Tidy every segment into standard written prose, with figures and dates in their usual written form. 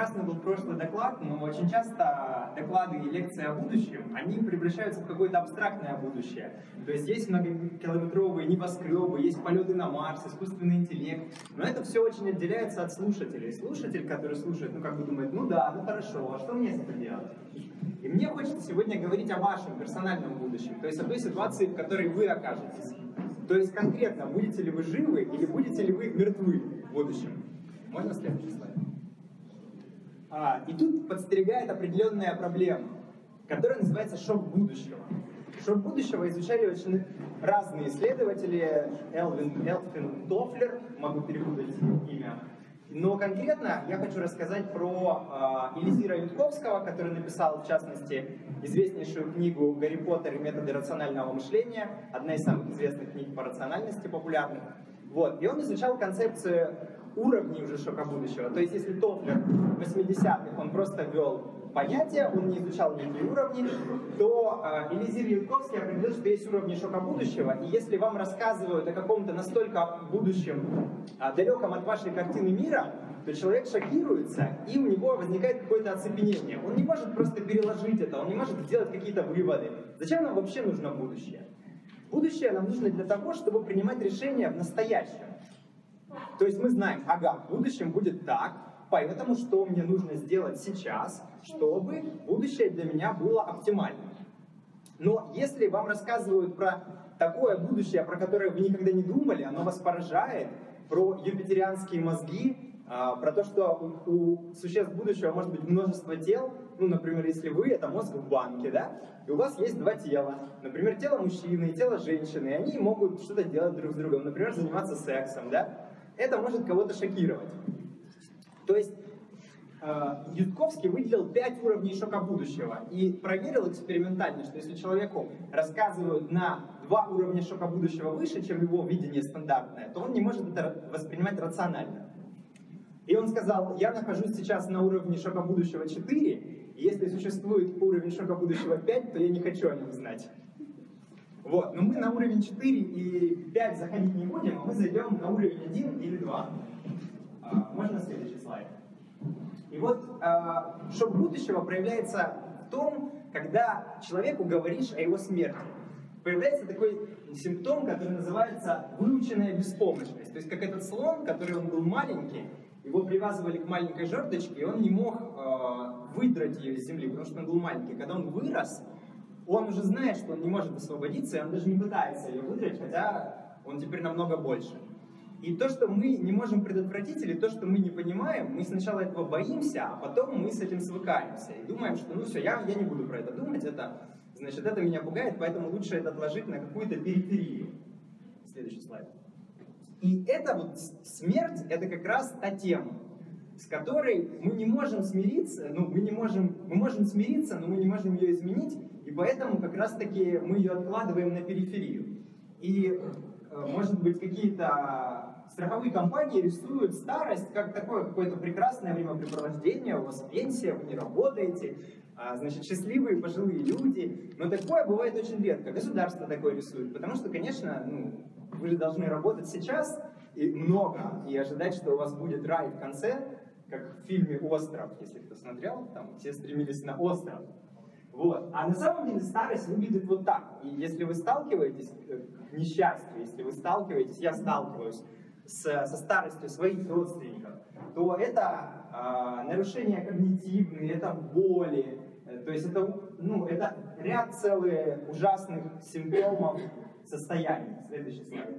Прекрасный был прошлый доклад, но очень часто доклады и лекции о будущем, они превращаются в какое-то абстрактное будущее. То есть есть многокилометровые небоскребы, есть полеты на Марс, искусственный интеллект, но это все очень отделяется от слушателей. Слушатель, который слушает, как бы думает, ну да, ну хорошо, а что мне с этим делать? И мне хочется сегодня говорить о вашем персональном будущем, то есть о той ситуации, в которой вы окажетесь. То есть конкретно, будете ли вы живы или будете ли вы мертвы в будущем. Можно следующий слайд? И тут подстерегает определенная проблема, которая называется шок будущего. Шок будущего изучали очень разные исследователи, Элфин Тофлер, могу перепутать имя, но конкретно я хочу рассказать про Элизира Ютковского, который написал, в частности, известнейшую книгу «Гарри Поттер и методы рационального мышления», одна из самых известных книг по рациональности популярных. Вот. И он изучал концепцию уровней уже шока будущего. То есть, если Тофлер в 80-х, он просто ввел понятия, он не изучал некие уровни, то Элизир Ютковский определил, что есть уровни шока будущего, и если вам рассказывают о каком-то настолько будущем, далеком от вашей картины мира, то человек шокируется, и у него возникает какое-то оцепенение. Он не может просто переложить это, он не может сделать какие-то выводы. Зачем нам вообще нужно будущее? Будущее нам нужно для того, чтобы принимать решения в настоящем. То есть мы знаем, ага, в будущем будет так, поэтому что мне нужно сделать сейчас, чтобы будущее для меня было оптимальным. Но если вам рассказывают про такое будущее, про которое вы никогда не думали, оно вас поражает, про юпитерианские мозги, про то, что у существ будущего может быть множество тел, ну, например, если вы, это мозг в банке, да, и у вас есть два тела, например, тело мужчины и тело женщины, и они могут что-то делать друг с другом, например, заниматься сексом, да, это может кого-то шокировать. То есть Ютковский выделил 5 уровней шока будущего и проверил экспериментально, что если человеку рассказывают на 2 уровня шока будущего выше, чем его видение стандартное, то он не может это воспринимать рационально. И он сказал, я нахожусь сейчас на уровне шока будущего 4, и если существует уровень шока будущего 5, то я не хочу о нем знать. Вот, но мы на уровень 4 и 5 заходить не будем, а мы зайдем на уровень 1 или 2. Можно следующий слайд? И вот шок будущего проявляется в том, когда человеку говоришь о его смерти. Появляется такой симптом, который называется выученная беспомощность. То есть как этот слон, который он был маленький, его привязывали к маленькой жердочке, и он не мог выдрать ее из земли, потому что он был маленький. Когда он вырос, он уже знает, что он не может освободиться, и он даже не пытается ее выдрать, хотя он теперь намного больше. И то, что мы не можем предотвратить, или то, что мы не понимаем, мы сначала этого боимся, а потом мы с этим свыкаемся. И думаем, что ну все, я не буду про это думать, значит, это меня пугает, поэтому лучше это отложить на какую-то периферию. Следующий слайд. И это вот смерть, это как раз та тема, с которой мы не можем смириться, мы можем смириться, но мы не можем ее изменить, и поэтому как раз таки мы ее откладываем на периферию. И может быть, какие-то страховые компании рисуют старость как такое какое-то прекрасное времяпрепровождение, у вас пенсия, вы не работаете, значит, счастливые пожилые люди. Но такое бывает очень редко. Государство такое рисует, потому что, конечно, вы же должны работать сейчас и много, и ожидать, что у вас будет рай в конце, как в фильме «Остров», если кто смотрел, там все стремились на остров. Вот. А на самом деле старость выглядит вот так. И если вы сталкиваетесь к несчастью, если вы сталкиваетесь, я сталкиваюсь со старостью своих родственников, то это нарушения когнитивные, это боли, то есть это ряд целых ужасных симптомов состояний. Следующий слайд.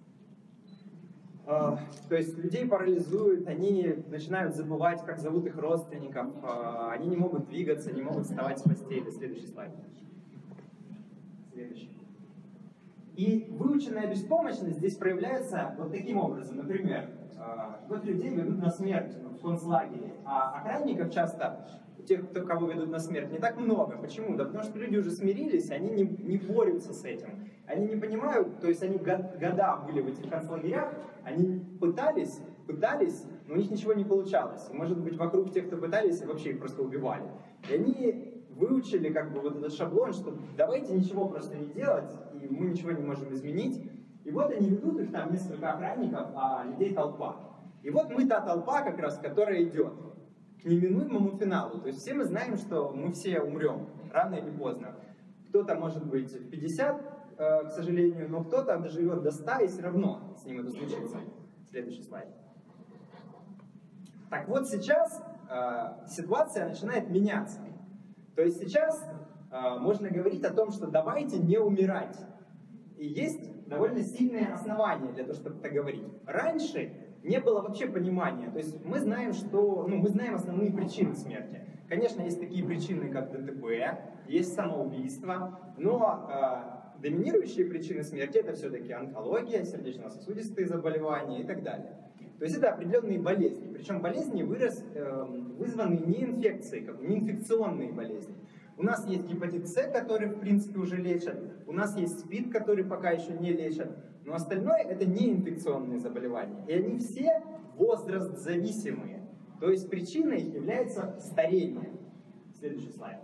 То есть людей парализуют, они начинают забывать, как зовут их родственников, они не могут двигаться, не могут вставать с постели. Следующий слайд. Следующий. И выученная беспомощность здесь проявляется вот таким образом. Например, вот людей ведут на смерть в концлагере, а охранников часто, тех, кого ведут на смерть, не так много. Почему? Да потому что люди уже смирились, они не борются с этим. Они не понимают, то есть они года были в этих концлагерях, они пытались, но у них ничего не получалось. И, может быть, вокруг тех, кто пытались, вообще их просто убивали. И они выучили как бы вот этот шаблон, что давайте ничего просто не делать, и мы ничего не можем изменить. И вот они ведут, их там несколько охранников, а людей толпа. И вот мы та толпа как раз, которая идет. неминуемому финалу. То есть все мы знаем, что мы все умрем, рано или поздно. Кто-то, может быть, в 50, к сожалению, но кто-то доживет до 100 и все равно с ним это случится. Следующий слайд. Так вот сейчас ситуация начинает меняться. То есть сейчас можно говорить о том, что давайте не умирать. И есть довольно сильные основания для того, чтобы это говорить. Раньше не было вообще понимания. То есть мы знаем, мы знаем основные причины смерти. Конечно, есть такие причины, как ДТП, есть самоубийство, но доминирующие причины смерти — это все-таки онкология, сердечно-сосудистые заболевания и так далее. То есть это определенные болезни. Причем болезни вызваны не инфекцией, не инфекционные болезни. У нас есть гепатит С, который, в принципе, уже лечат. У нас есть СПИД, который пока еще не лечат. Но остальное — это не инфекционные заболевания. И они все возраст-зависимые. То есть причиной является старение. Следующий слайд.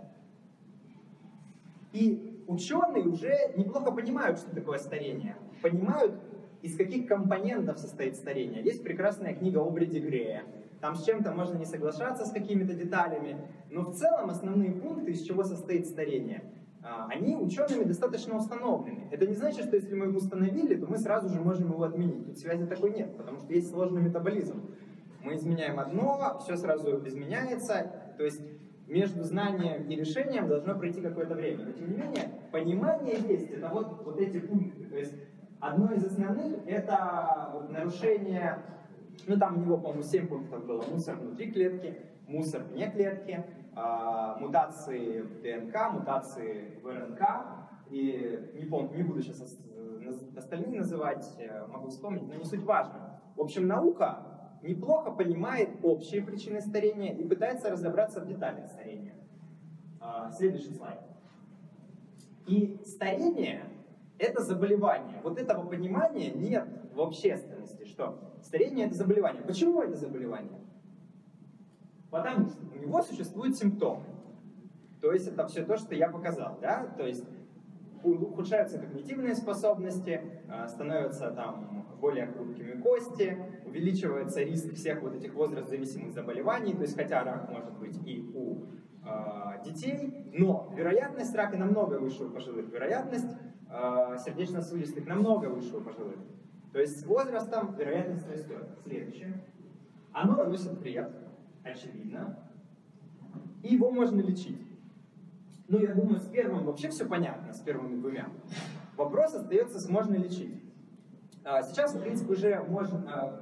И ученые уже неплохо понимают, что такое старение. Понимают, из каких компонентов состоит старение. Есть прекрасная книга Обриди Грея. Там с чем-то можно не соглашаться, с какими-то деталями, но в целом основные пункты, из чего состоит старение, они учеными достаточно установлены. Это не значит, что если мы их установили, то мы сразу же можем его отменить. Тут связи такой нет, потому что есть сложный метаболизм. Мы изменяем одно, все сразу изменяется, то есть между знанием и решением должно пройти какое-то время. Но тем не менее, понимание есть, это вот эти пункты. То есть одно из основных — это нарушение, там у него, по-моему, 7 пунктов было: мусор внутри клетки, мусор вне клетки, мутации в ДНК, мутации в РНК, и не помню, не буду сейчас остальные называть, могу вспомнить, но не суть важно. В общем, наука неплохо понимает общие причины старения и пытается разобраться в деталях старения. Следующий слайд. И старение — это заболевание. Вот этого понимания нет в общественности, что старение — это заболевание. Почему это заболевание? Потому что у него существуют симптомы. То есть это все то, что я показал, да? То есть ухудшаются когнитивные способности, становятся там более хрупкими кости, увеличивается риск всех вот этих возраст-зависимых заболеваний, то есть хотя рак может быть и у детей, но вероятность рака намного выше у пожилых, вероятность сердечно-сосудистых намного выше у пожилых. То есть с возрастом вероятность растет. Следующее. Оно наносит вред, очевидно, и его можно лечить. Ну, я думаю, с первым вообще все понятно, с первыми двумя. Вопрос остается, можно лечить. Сейчас, в принципе, уже можно...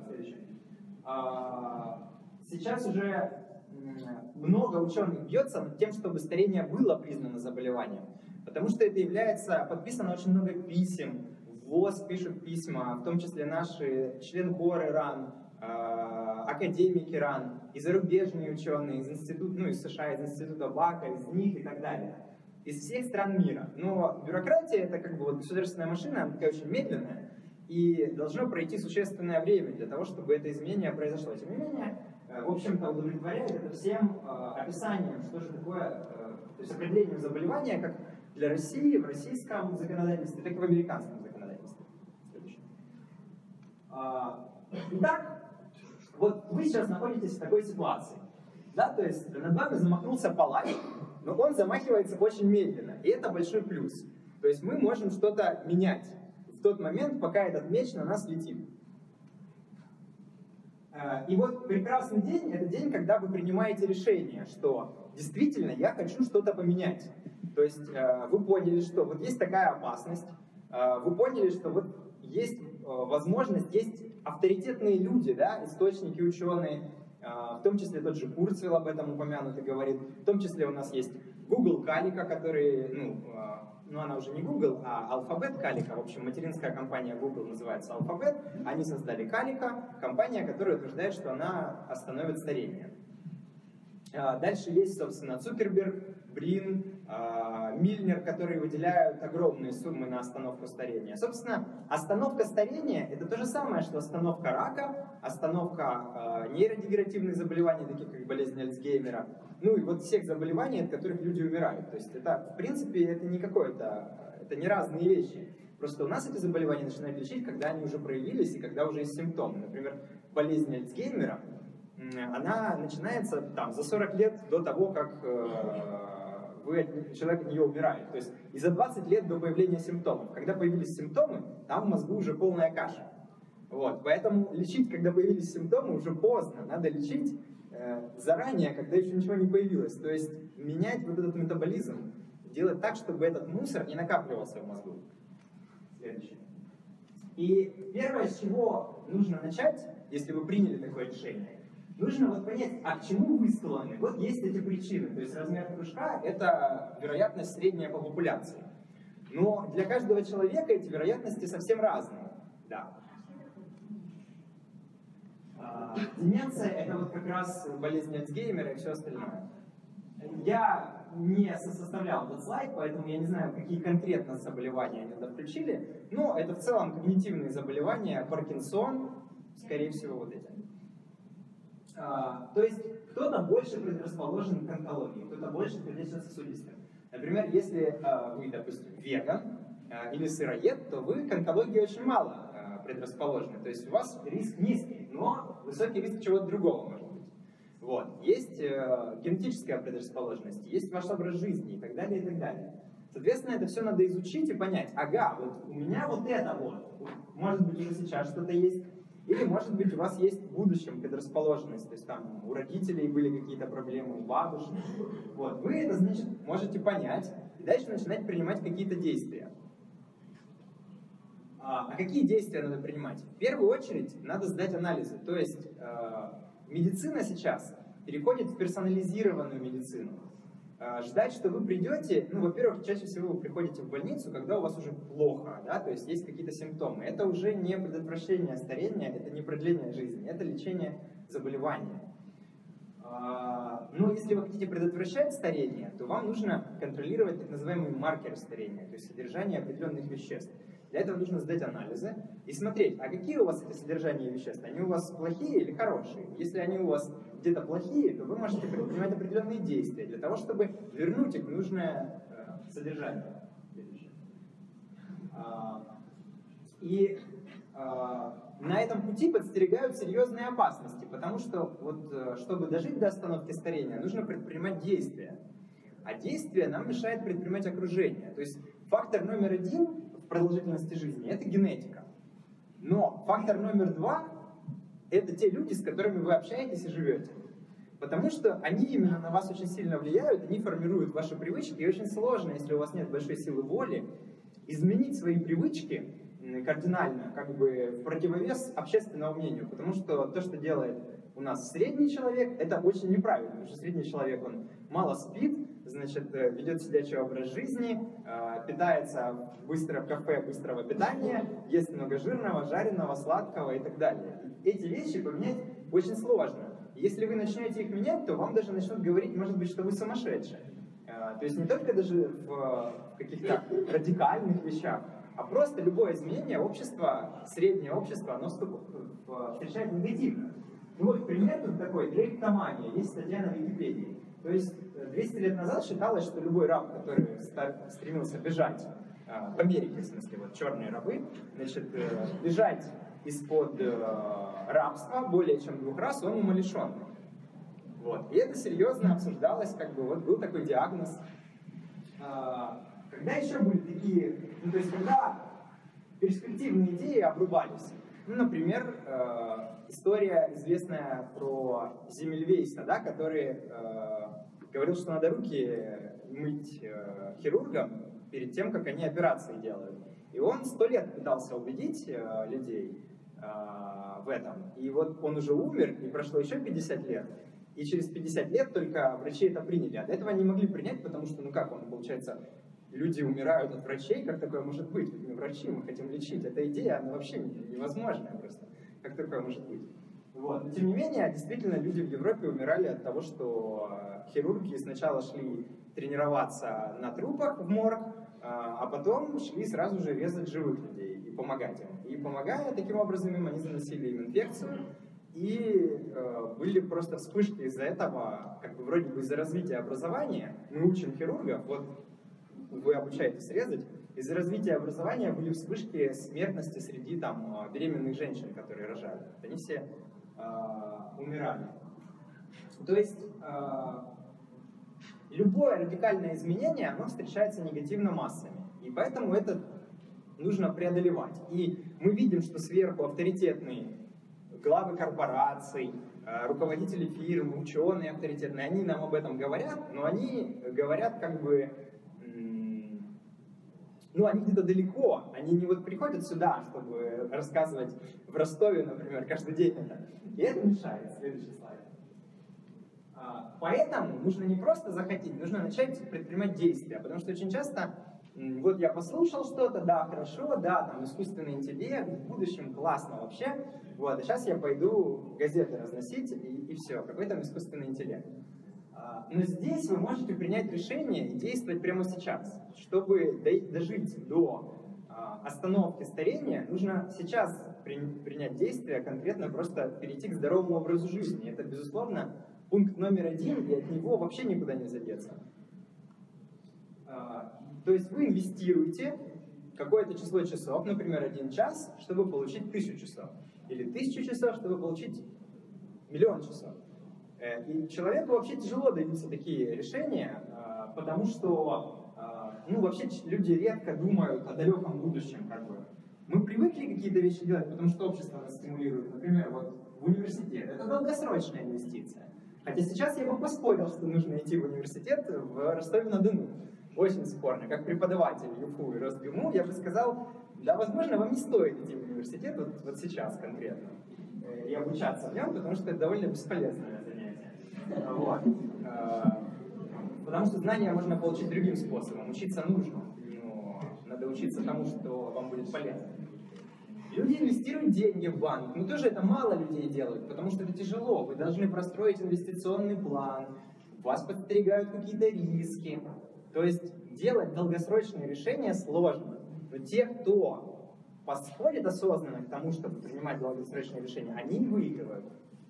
Сейчас уже много ученых бьется над тем, чтобы старение было признано заболеванием. Потому что это является... Подписано очень много писем, в ВОЗ пишут письма, в том числе наши членкоры РАН, академики РАН, и зарубежные ученые из института, из США, из института Бака, из них и так далее. Из всех стран мира. Но бюрократия — это как бы государственная машина, она такая очень медленная, и должно пройти существенное время для того, чтобы это изменение произошло. Тем не менее, в общем-то, удовлетворяет это всем описанием, что же такое, то есть определением заболевания, как для России, в российском законодательстве, так и в американском законодательстве. Итак, вот вы сейчас находитесь в такой ситуации, да, то есть над вами замахнулся палач, но он замахивается очень медленно, и это большой плюс. То есть мы можем что-то менять в тот момент, пока этот меч на нас летит. И вот прекрасный день — это день, когда вы принимаете решение, что действительно я хочу что-то поменять. То есть вы поняли, что вот есть такая опасность, вы поняли, что вот есть возможность, есть авторитетные люди, да, источники, ученые, в том числе тот же Курцвейл об этом упомянут и говорит, в том числе у нас есть Google Calico, который, она уже не Google, а Alphabet Calico, в общем, материнская компания Google называется Alphabet, они создали Calico, компания, которая утверждает, что она остановит старение. Дальше есть, собственно, Цукерберг, Брин, Мильнер, которые выделяют огромные суммы на остановку старения. Собственно, остановка старения — это то же самое, что остановка рака, остановка нейродегенеративных заболеваний, таких как болезнь Альцгеймера, и вот всех заболеваний, от которых люди умирают. То есть это, в принципе, это не это не разные вещи. Просто у нас эти заболевания начинают лечить, когда они уже проявились и когда уже есть симптомы. Например, болезнь Альцгеймера, она начинается там, за 40 лет до того, как человек от нее умирает. То есть и за 20 лет до появления симптомов. Когда появились симптомы, там в мозгу уже полная каша. Вот. Поэтому лечить, когда появились симптомы, уже поздно. Надо лечить заранее, когда еще ничего не появилось. То есть менять вот этот метаболизм, делать так, чтобы этот мусор не накапливался в мозгу. Следующее. И первое, с чего нужно начать, если вы приняли такое решение, нужно вот понять, а к чему вы склонны. Вот есть эти причины. То есть размер кружка — это вероятность средняя по популяции. Но для каждого человека эти вероятности совсем разные. Да. Деменция — это вот как раз болезнь Альцгеймера и все остальное. Я не составлял этот слайд, поэтому я не знаю, какие конкретно заболевания они туда включили, но это в целом когнитивные заболевания, Паркинсон, скорее всего, вот эти. То есть кто-то больше предрасположен к онкологии, кто-то больше к сердечно-сосудистым. Например, если вы, допустим, веган или сыроед, то вы к онкологии очень мало предрасположены. То есть у вас риск низкий, но высокий риск чего-то другого может быть. Вот. Есть генетическая предрасположенность, есть ваш образ жизни и так далее, и так далее. Соответственно, это все надо изучить и понять. Ага, вот у меня вот это вот. Может быть, уже сейчас что-то есть. Или, может быть, у вас есть в будущем предрасположенность. То есть там у родителей были какие-то проблемы, у бабушек. Вот. Вы это, значит, можете понять и дальше начинать принимать какие-то действия. А какие действия надо принимать? В первую очередь надо сдать анализы. То есть медицина сейчас переходит в персонализированную медицину. Ждать, что вы придете, ну, во-первых, чаще всего вы приходите в больницу, когда у вас уже плохо, да, то есть есть какие-то симптомы. Это уже не предотвращение старения, это не продление жизни, это лечение заболевания. Но если вы хотите предотвращать старение, то вам нужно контролировать так называемые маркеры старения, то есть содержание определенных веществ. Для этого нужно сдать анализы и смотреть, а какие у вас эти содержания веществ, они у вас плохие или хорошие. Если они у вас где-то плохие, то вы можете предпринимать определенные действия для того, чтобы вернуть их в нужное содержание. И на этом пути подстерегают серьезные опасности, потому что, вот, чтобы дожить до остановки старения, нужно предпринимать действия. А действия нам мешает предпринимать окружение. То есть фактор номер один в продолжительности жизни — это генетика. Но фактор номер два — это те люди, с которыми вы общаетесь и живете. Потому что они именно на вас очень сильно влияют, они формируют ваши привычки, и очень сложно, если у вас нет большой силы воли, изменить свои привычки кардинально, как бы в противовес общественному мнению. Потому что то, что делает у нас средний человек, это очень неправильно. Потому что средний человек, он мало спит, значит, ведет сидячий образ жизни, питается в кафе быстрого питания, ест много жирного, жареного, сладкого и так далее. Эти вещи поменять очень сложно. Если вы начнете их менять, то вам даже начнут говорить, может быть, что вы сумасшедшие. То есть не только даже в каких-то радикальных вещах, а просто любое изменение общества, среднее общество, оно встречает негативно. Ну вот пример тут такой, дрейптомания, есть статья на Википедии. То есть 200 лет назад считалось, что любой раб, который стремился бежать, в Америке, в смысле, вот черные рабы, значит, бежать из-под рабства более чем 2 раз, он умалишенный. Вот. И это серьезно обсуждалось, как бы вот был такой диагноз. Когда еще были такие, ну то есть когда перспективные идеи обрубались. Ну, например, история известная про Земельвейса, да, который говорил, что надо руки мыть хирургам перед тем, как они операции делают. И он 100 лет пытался убедить людей в этом. И вот он уже умер, и прошло еще 50 лет. И через 50 лет только врачи это приняли. А до этого они не могли принять, потому что, ну как он, получается, люди умирают от врачей, как такое может быть? Ведь мы врачи, мы хотим лечить. Эта идея, она вообще невозможная просто. Как такое может быть? Вот. Но тем не менее, действительно, люди в Европе умирали от того, что хирурги сначала шли тренироваться на трупах в морг, а потом шли сразу же резать живых людей и помогать им. И помогая, таким образом им они заносили им инфекцию. И были просто вспышки из-за этого, как бы вроде бы из-за развития образования. Мы учим хирургов, вот вы обучаетесь резать, из-за развития образования были вспышки смертности среди там беременных женщин, которые рожали. Они все умирали. То есть любое радикальное изменение, оно встречается негативно массами. И поэтому это нужно преодолевать. И мы видим, что сверху авторитетные главы корпораций, руководители фирм, ученые авторитетные, они нам об этом говорят, но они говорят как бы, ну, они где-то далеко, они не вот приходят сюда, чтобы рассказывать в Ростове, например, каждый день это. И это мешает. Следующий слайд. Поэтому нужно не просто захотеть, нужно начать предпринимать действия, потому что очень часто, вот я послушал что-то, да, хорошо, да, там искусственный интеллект, в будущем классно вообще, вот, а сейчас я пойду газеты разносить, и все, какой там искусственный интеллект. Но здесь вы можете принять решение и действовать прямо сейчас. Чтобы дожить до остановки старения, нужно сейчас принять действие, конкретно просто перейти к здоровому образу жизни. Это, безусловно, пункт номер 1, и от него вообще никуда не задеться. То есть вы инвестируете какое-то число часов, например, 1 час, чтобы получить 1000 часов. Или 1000 часов, чтобы получить 1 000 000 часов. И человеку вообще тяжело даются такие решения, потому что ну, вообще люди редко думают о далеком будущем. Как бы. Мы привыкли какие-то вещи делать, потому что общество нас стимулирует. Например, вот в университет. Это долгосрочная инвестиция. Хотя сейчас я бы поспорил, что нужно идти в университет в Ростове-на-Дону. Очень спорно. Как преподаватель ЮФУ и РосГУ, я бы сказал, да, возможно, вам не стоит идти в университет вот сейчас конкретно и обучаться в нем, потому что это довольно бесполезное занятие. Вот. Потому что знания можно получить другим способом. Учиться нужно, но надо учиться тому, что вам будет полезно. Люди инвестируют деньги в банк, но тоже это мало людей делают, потому что это тяжело. Вы должны простроить инвестиционный план, вас подстерегают какие-то риски. То есть делать долгосрочные решения сложно. Но те, кто подходит осознанно к тому, чтобы принимать долгосрочные решения, они выигрывают.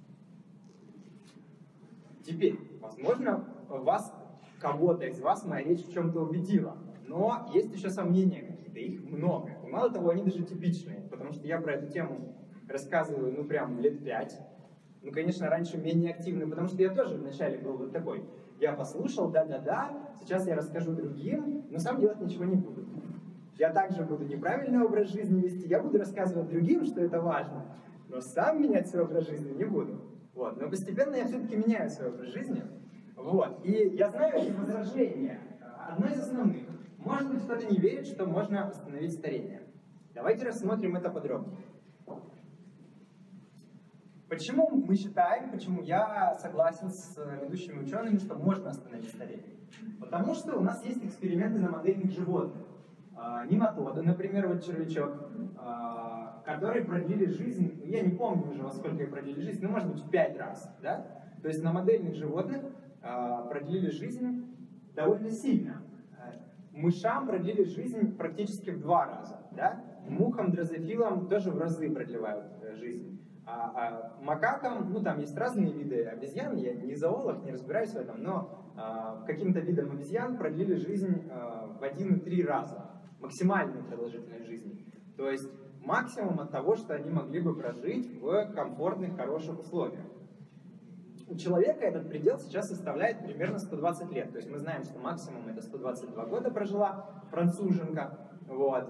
Теперь, возможно, кого-то из вас моя речь в чем-то убедила, но есть еще сомнения какие-то, их много. И мало того, они даже типичные, потому что я про эту тему рассказываю, ну, прям лет 5. Ну, конечно, раньше менее активно, потому что я тоже вначале был вот такой. Я послушал, да-да-да, сейчас я расскажу другим, но сам делать ничего не буду. Я также буду неправильный образ жизни вести, я буду рассказывать другим, что это важно, но сам менять свой образ жизни не буду. Вот. Но постепенно я все-таки меняю свой образ жизни. Вот. И я знаю эти возражения. Одно из основных. Может быть, кто-то не верит, что можно остановить старение. Давайте рассмотрим это подробнее. Почему мы считаем, почему я согласен с ведущими учеными, что можно остановить старение? Потому что у нас есть эксперименты на модельных животных. Нематоды, например, вот червячок, которые продлили жизнь, я не помню уже, во сколько продлили жизнь, но может быть в 5 раз. Да? То есть на модельных животных продлили жизнь довольно сильно. Мышам продлили жизнь практически в 2 раза. Да? Мухам, дрозофилам тоже в разы продлевают жизнь. А макакам, ну там есть разные виды обезьян, я не зоолог, не разбираюсь в этом, но каким-то видам обезьян продлили жизнь в 1,3 раза. Максимальную продолжительность жизни. То есть максимум от того, что они могли бы прожить в комфортных, хороших условиях. У человека этот предел сейчас составляет примерно 120 лет. То есть мы знаем, что максимум это 122 года прожила француженка. Вот.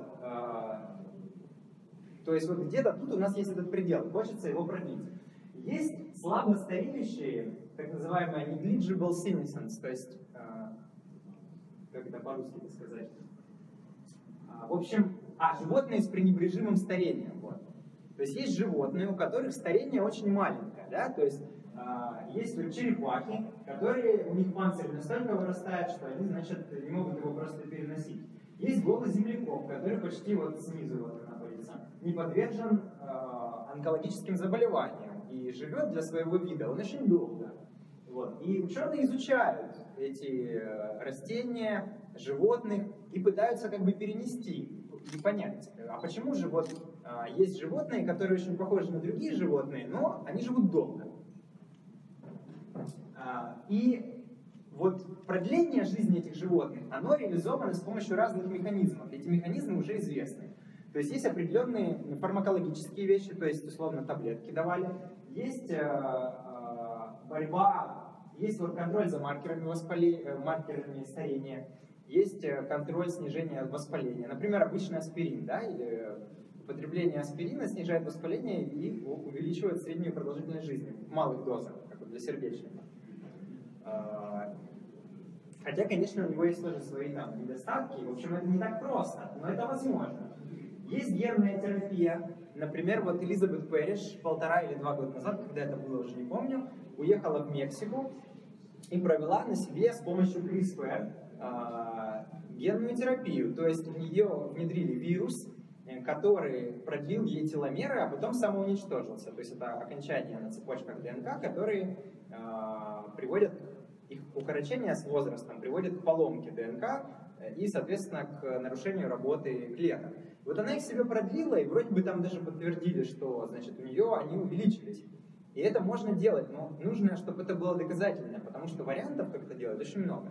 То есть вот где-то тут у нас есть этот предел, хочется его продлить. Есть слабо стареющие, так называемые negligible senescence, то есть, как это по-русски сказать? В общем, животные с пренебрежимым старением. Вот. То есть животные, у которых старение очень маленькое, да, то есть есть вот черепахи, которые, у них панцирь настолько вырастает, что они, значит, не могут его просто переносить. Есть голоземляков, который почти вот снизу вот находится, не подвержен онкологическим заболеваниям и живет для своего вида, он очень долго. Вот. И ученые изучают эти растения, животных и пытаются как бы перенести и понять, а почему же вот есть животные, которые очень похожи на другие животные, но они живут долго. И вот продление жизни этих животных, оно реализовано с помощью разных механизмов. Эти механизмы уже известны. То есть есть определенные фармакологические вещи, то есть условно таблетки давали, есть борьба есть вот контроль за маркерами старения, есть контроль снижения воспаления. Например, обычный аспирин, да, или употребление аспирина снижает воспаление и увеличивает среднюю продолжительность жизни в малых дозах, как бы для сердечника. Хотя, конечно, у него есть тоже свои там недостатки. В общем, это не так просто, но это возможно. Есть генная терапия. Например, вот Элизабет Пэриш 1,5 или 2 года назад, когда это было, уже не помню, уехала в Мексику и провела на себе с помощью CRISPR генную терапию. То есть в нее внедрили вирус, который продлил ей теломеры, а потом самоуничтожился. То есть это окончания на цепочках ДНК, которые приводят их укорочение с возрастом, приводит к поломке ДНК и, соответственно, к нарушению работы клеток. Вот она их себе продлила, и вроде бы там даже подтвердили, что, значит, у нее они увеличились. И это можно делать, но нужно, чтобы это было доказательно, потому что вариантов, как это делать, очень много.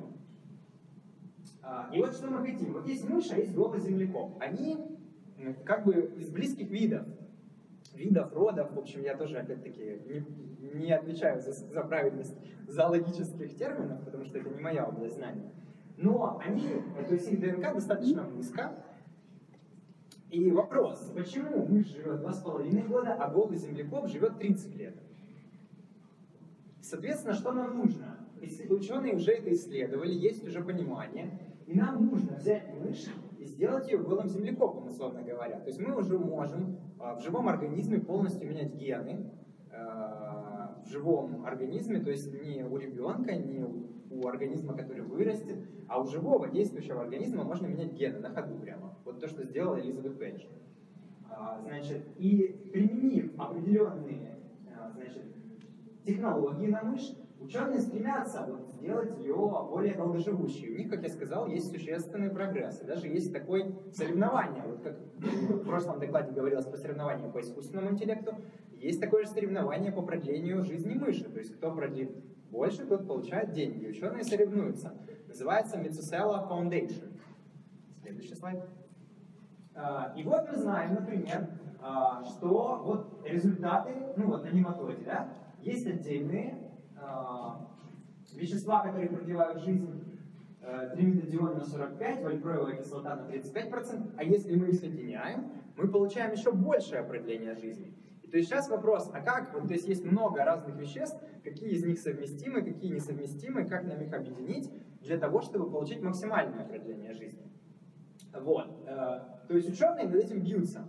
И вот что мы хотим. Вот есть мышь, а есть голый землекоп. Они как бы из близких видов, родов. В общем, я тоже, опять-таки, не отвечаю за правильность зоологических терминов, потому что это не моя область знаний. Но они, то есть их ДНК достаточно близко. И вопрос, почему мышь живет 2,5 года, а голый землекоп живет 30 лет? Соответственно, что нам нужно? Ученые уже это исследовали, есть уже понимание. И нам нужно взять мышь и сделать ее голым землекопом, условно говоря. То есть мы уже можем в живом организме полностью менять гены, в живом организме, то есть не у ребенка, не у организма, который вырастет, а у живого действующего организма можно менять гены на ходу прямо. Вот то, что сделала Элизабет Пэриш. Значит, и применив определенные, значит, технологии на мышь, ученые стремятся вот сделать ее более долгоживущей. У них, как я сказал, есть существенный прогресс. И даже есть такое соревнование, вот как в прошлом докладе говорилось про соревнования по искусственному интеллекту, есть такое же соревнование по продлению жизни мыши. То есть кто продлит больше, тот получает деньги. Ученые соревнуются. Называется Metsusela Foundation. Следующий слайд. И вот мы знаем, например, что вот результаты, ну вот на нематоде, да, есть отдельные вещества, которые продлевают жизнь, триметадион на 45, вальпроевая кислота на 35%, а если мы их соединяем, мы получаем еще большее продление жизни. И то есть сейчас вопрос, а как, вот, то есть есть много разных веществ, какие из них совместимы, какие несовместимы, как нам их объединить для того, чтобы получить максимальное продление жизни. Вот, то есть ученые над этим бьются.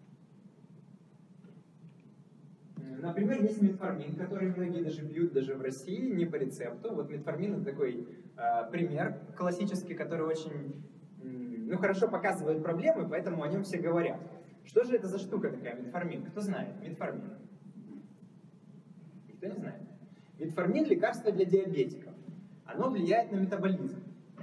Например, есть метформин, который многие даже пьют, даже в России, не по рецепту. Вот метформин — это такой пример классический, который очень хорошо показывает проблемы, поэтому о нем все говорят. Что же это за штука такая, метформин? Кто знает? Метформин. Никто не знает. Метформин — лекарство для диабетиков. Оно влияет на метаболизм.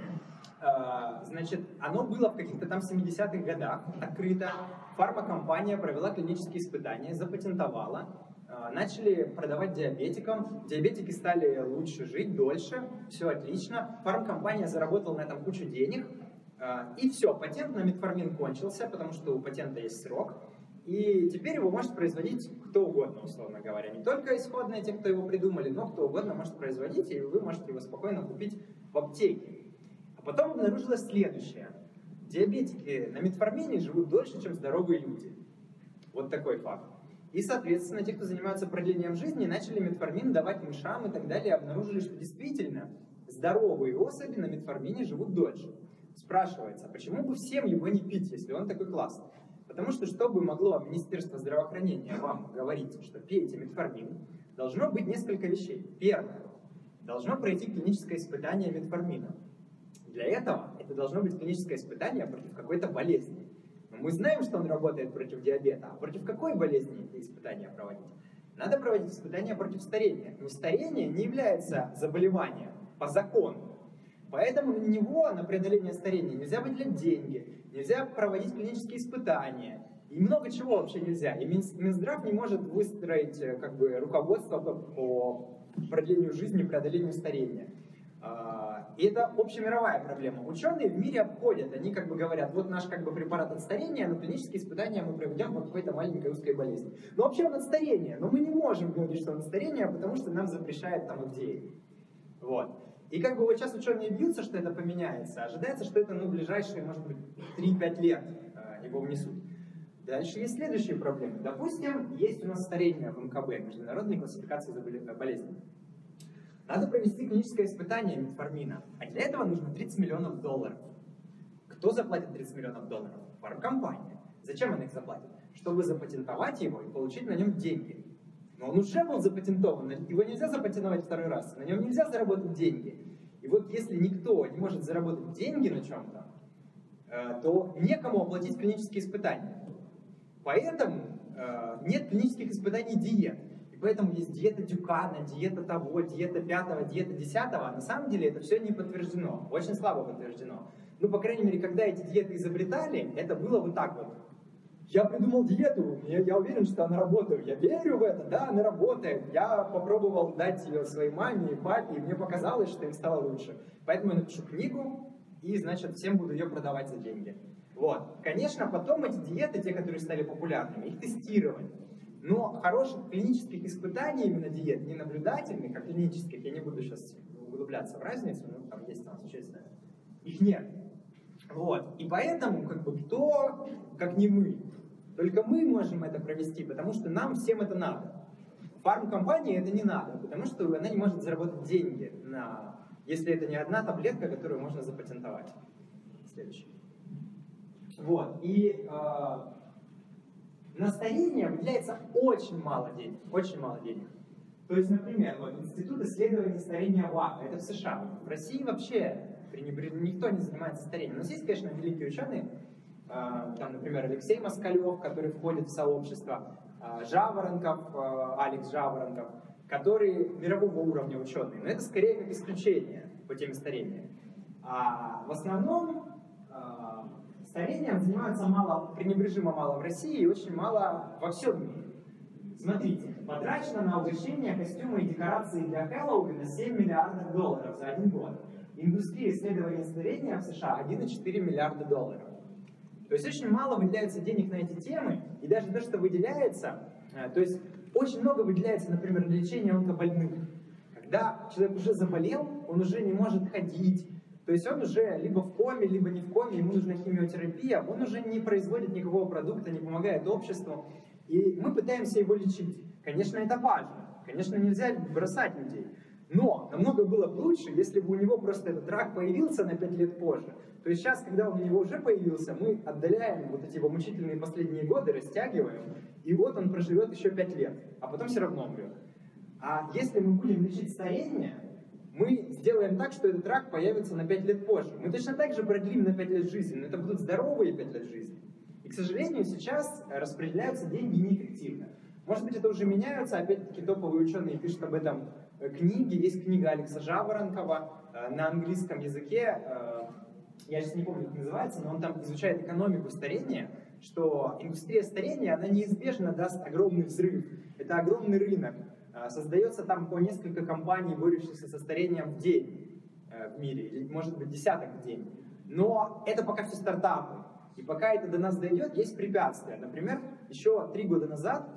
Значит, оно было в каких-то там 70-х годах открыто. Фармакомпания провела клинические испытания, запатентовала. Начали продавать диабетикам. Диабетики стали лучше жить, дольше. Все отлично. Фармкомпания заработала на этом кучу денег. И все, патент на метформин кончился, потому что у патента есть срок. И теперь его может производить кто угодно, условно говоря. Не только исходные, те, кто его придумали, но кто угодно может производить, и вы можете его спокойно купить в аптеке. А потом обнаружилось следующее. Диабетики на метформине живут дольше, чем здоровые люди. Вот такой факт. И, соответственно, те, кто занимаются продлением жизни, начали метформин давать мышам и так далее, и обнаружили, что действительно здоровые особи на метформине живут дольше. Спрашивается, почему бы всем его не пить, если он такой классный? Потому что, чтобы могло Министерство здравоохранения вам говорить, что пейте метформин, должно быть несколько вещей. Первое. Должно пройти клиническое испытание метформина. Для этого это должно быть клиническое испытание против какой-то болезни. Но мы знаем, что он работает против диабета, а против какой болезни эти испытания проводить? Надо проводить испытания против старения. Но старение не является заболеванием по закону. Поэтому на него, на преодоление старения, нельзя выделять деньги, нельзя проводить клинические испытания. И много чего вообще нельзя. И Минздрав не может выстроить как бы руководство по продлению жизни, преодолению старения. И это общемировая проблема. Ученые в мире обходят, они как бы говорят, вот наш как бы препарат от старения, но клинические испытания мы проведем по какой-то маленькой узкой болезни. Но вообще он от старения, но мы не можем говорить, что он от старения, потому что нам запрещает там FDA. Вот. И как бы вот сейчас ученые бьются, что это поменяется, ожидается, что это в ближайшие, может быть, 3-5 лет его внесут. Дальше есть следующие проблемы. Допустим, есть у нас старение в МКБ, международной классификации болезней. Надо провести клиническое испытание метформина, а для этого нужно $30 миллионов. Кто заплатит $30 миллионов? Фармкомпания. Зачем она их заплатит? Чтобы запатентовать его и получить на нем деньги. Но он уже был запатентован, его нельзя запатентовать второй раз, на нем нельзя заработать деньги. И вот если никто не может заработать деньги на чем-то, то некому оплатить клинические испытания. Поэтому нет клинических испытаний диет. И поэтому есть диета Дюкана, диета того, диета пятого, диета десятого. А на самом деле это все не подтверждено, очень слабо подтверждено. Ну, по крайней мере, когда эти диеты изобретали, это было вот так вот. Я придумал диету, я уверен, что она работает. Я верю в это, да, она работает. Я попробовал дать ее своей маме и папе, и мне показалось, что им стало лучше. Поэтому я напишу книгу, и, значит, всем буду ее продавать за деньги. Вот. Конечно, потом эти диеты, те, которые стали популярными, их тестировали. Но хороших клинических испытаний именно диет, не наблюдательных, а клинических, я не буду сейчас углубляться в разницу, но там есть у нас честно, их нет. Вот. И поэтому, как бы, кто, как не мы, только мы можем это провести, потому что нам всем это надо. Фармкомпании это не надо, потому что она не может заработать деньги, если это не одна таблетка, которую можно запатентовать. Следующий. Вот. И на старение выделяется очень мало денег. Очень мало денег. То есть, например, вот Институт исследований старения ВАК, это в США. В России вообще никто не занимается старением. У нас есть, конечно, великие ученые, там, например, Алексей Москалев, который входит в сообщество, Жаворонков, Алекс Жаворонков, которые мирового уровня ученые. Но это скорее как исключение по теме старения. А в основном старением занимаются пренебрежимо мало в России и очень мало во всем мире. Смотрите, потрачено на угощение, костюмы и декорации для Хэллоуина $7 миллиардов за 1 год. Индустрия исследования старения в США $1,4 миллиарда. То есть очень мало выделяется денег на эти темы, и даже то, что выделяется, то есть очень много выделяется, например, на лечение онкобольных. Когда человек уже заболел, он уже не может ходить, то есть он уже либо в коме, либо не в коме, ему нужна химиотерапия, он уже не производит никакого продукта, не помогает обществу, и мы пытаемся его лечить. Конечно, это важно, конечно, нельзя бросать людей, но намного было бы лучше, если бы у него просто этот рак появился на 5 лет позже. То есть сейчас, когда он у него уже появился, мы отдаляем вот эти его мучительные последние годы, растягиваем, и вот он проживет еще 5 лет, а потом все равно умрет. А если мы будем лечить старение, мы сделаем так, что этот рак появится на 5 лет позже. Мы точно так же продлим на 5 лет жизни, но это будут здоровые 5 лет жизни. И, к сожалению, сейчас распределяются деньги неэффективно. Может быть, это уже меняется, опять-таки топовые ученые пишут об этом книги. Есть книга Алекса Жаворонкова на английском языке, я сейчас не помню, как называется, но он там изучает экономику старения, что индустрия старения, она неизбежно даст огромный взрыв. Это огромный рынок. Создается там по несколько компаний, борющихся со старением в день в мире, или, может быть, десяток в день. Но это пока все стартапы. И пока это до нас дойдет, есть препятствия. Например, еще 3 года назад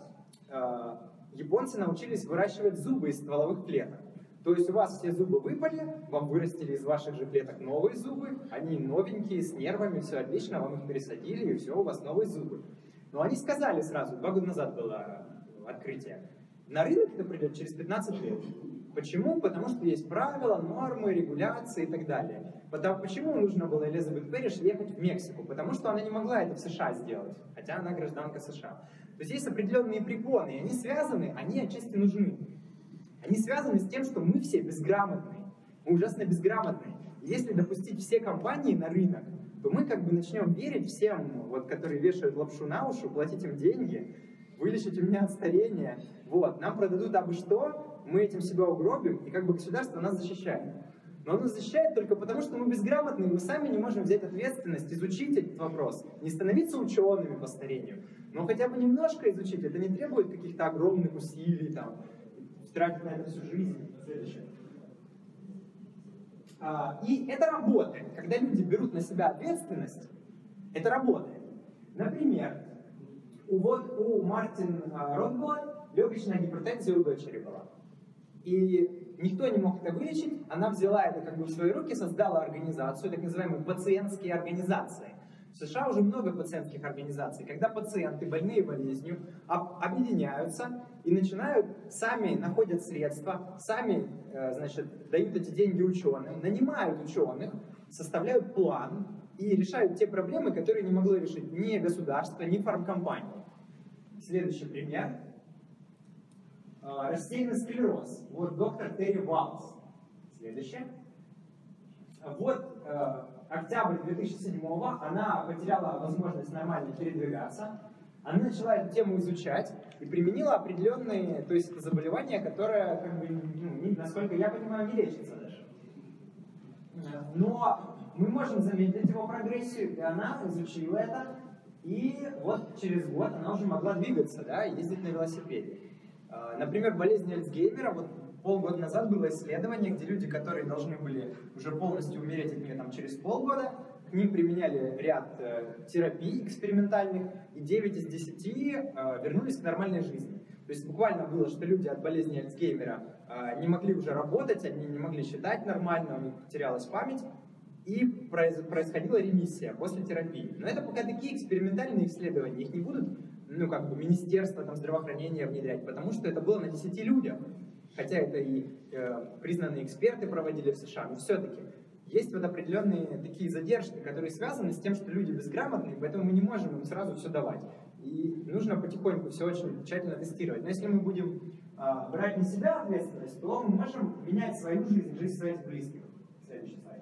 японцы научились выращивать зубы из стволовых клеток. То есть у вас все зубы выпали, вам вырастили из ваших же клеток новые зубы, они новенькие, с нервами, все отлично, вам их пересадили, и все, у вас новые зубы. Но они сказали сразу, 2 года назад было открытие, на рынок это придет через 15 лет. Почему? Потому что есть правила, нормы, регуляции и так далее. Почему нужно было Элизабет Пэриш ехать в Мексику? Потому что она не могла это в США сделать, хотя она гражданка США. То есть есть определенные препоны, и они связаны, они отчасти нужны. Они связаны с тем, что мы все безграмотные, мы ужасно безграмотные. И если допустить все компании на рынок, то мы как бы начнем верить всем, вот, которые вешают лапшу на уши, платить им деньги, вылечить у меня от старения, вот, нам продадут абы что, мы этим себя угробим, и как бы государство нас защищает. Но оно защищает только потому, что мы безграмотные, мы сами не можем взять ответственность, изучить этот вопрос, не становиться учеными по старению, но хотя бы немножко изучить, это не требует каких-то огромных усилий, там, тратить на это всю жизнь. Следующее. И это работает. Когда люди берут на себя ответственность, это работает. Например, у Мартин Ротблат легочная гипертензия у дочери была. И никто не мог это вылечить, она взяла это как бы в свои руки, создала организацию, так называемые пациентские организации. В США уже много пациентских организаций, когда пациенты, больные болезнью, объединяются и начинают, сами находят средства, сами, значит, дают эти деньги ученым, нанимают ученых, составляют план и решают те проблемы, которые не могло решить ни государство, ни фармкомпания. Следующий пример. Рассеянный склероз. Вот доктор Терри Валлс. Следующее. Вот октябрь 2007-го, она потеряла возможность нормально передвигаться. Она начала эту тему изучать и применила определенные, то есть заболевания, которые, как бы, ну, насколько я понимаю, не лечатся даже. Но мы можем заметить его прогрессию, и она изучила это, и вот через год она уже могла двигаться, да, ездить на велосипеде. Например, болезнь Альцгеймера, вот полгода назад было исследование, где люди, которые должны были уже полностью умереть от нее там, через полгода, к ним применяли ряд терапий экспериментальных, и 9 из 10 вернулись к нормальной жизни. То есть буквально было, что люди от болезни Альцгеймера не могли уже работать, они не могли считать нормально, у них потерялась память, и происходила ремиссия после терапии. Но это пока такие экспериментальные исследования, их не будут, ну, как бы, министерство там, здравоохранения внедрять, потому что это было на 10 людях. Хотя это и признанные эксперты проводили в США, но все-таки есть вот определенные такие задержки, которые связаны с тем, что люди безграмотные, поэтому мы не можем им сразу все давать. И нужно потихоньку все очень тщательно тестировать. Но если мы будем брать на себя ответственность, то мы можем менять свою жизнь, жизнь своих близких. Следующий слайд.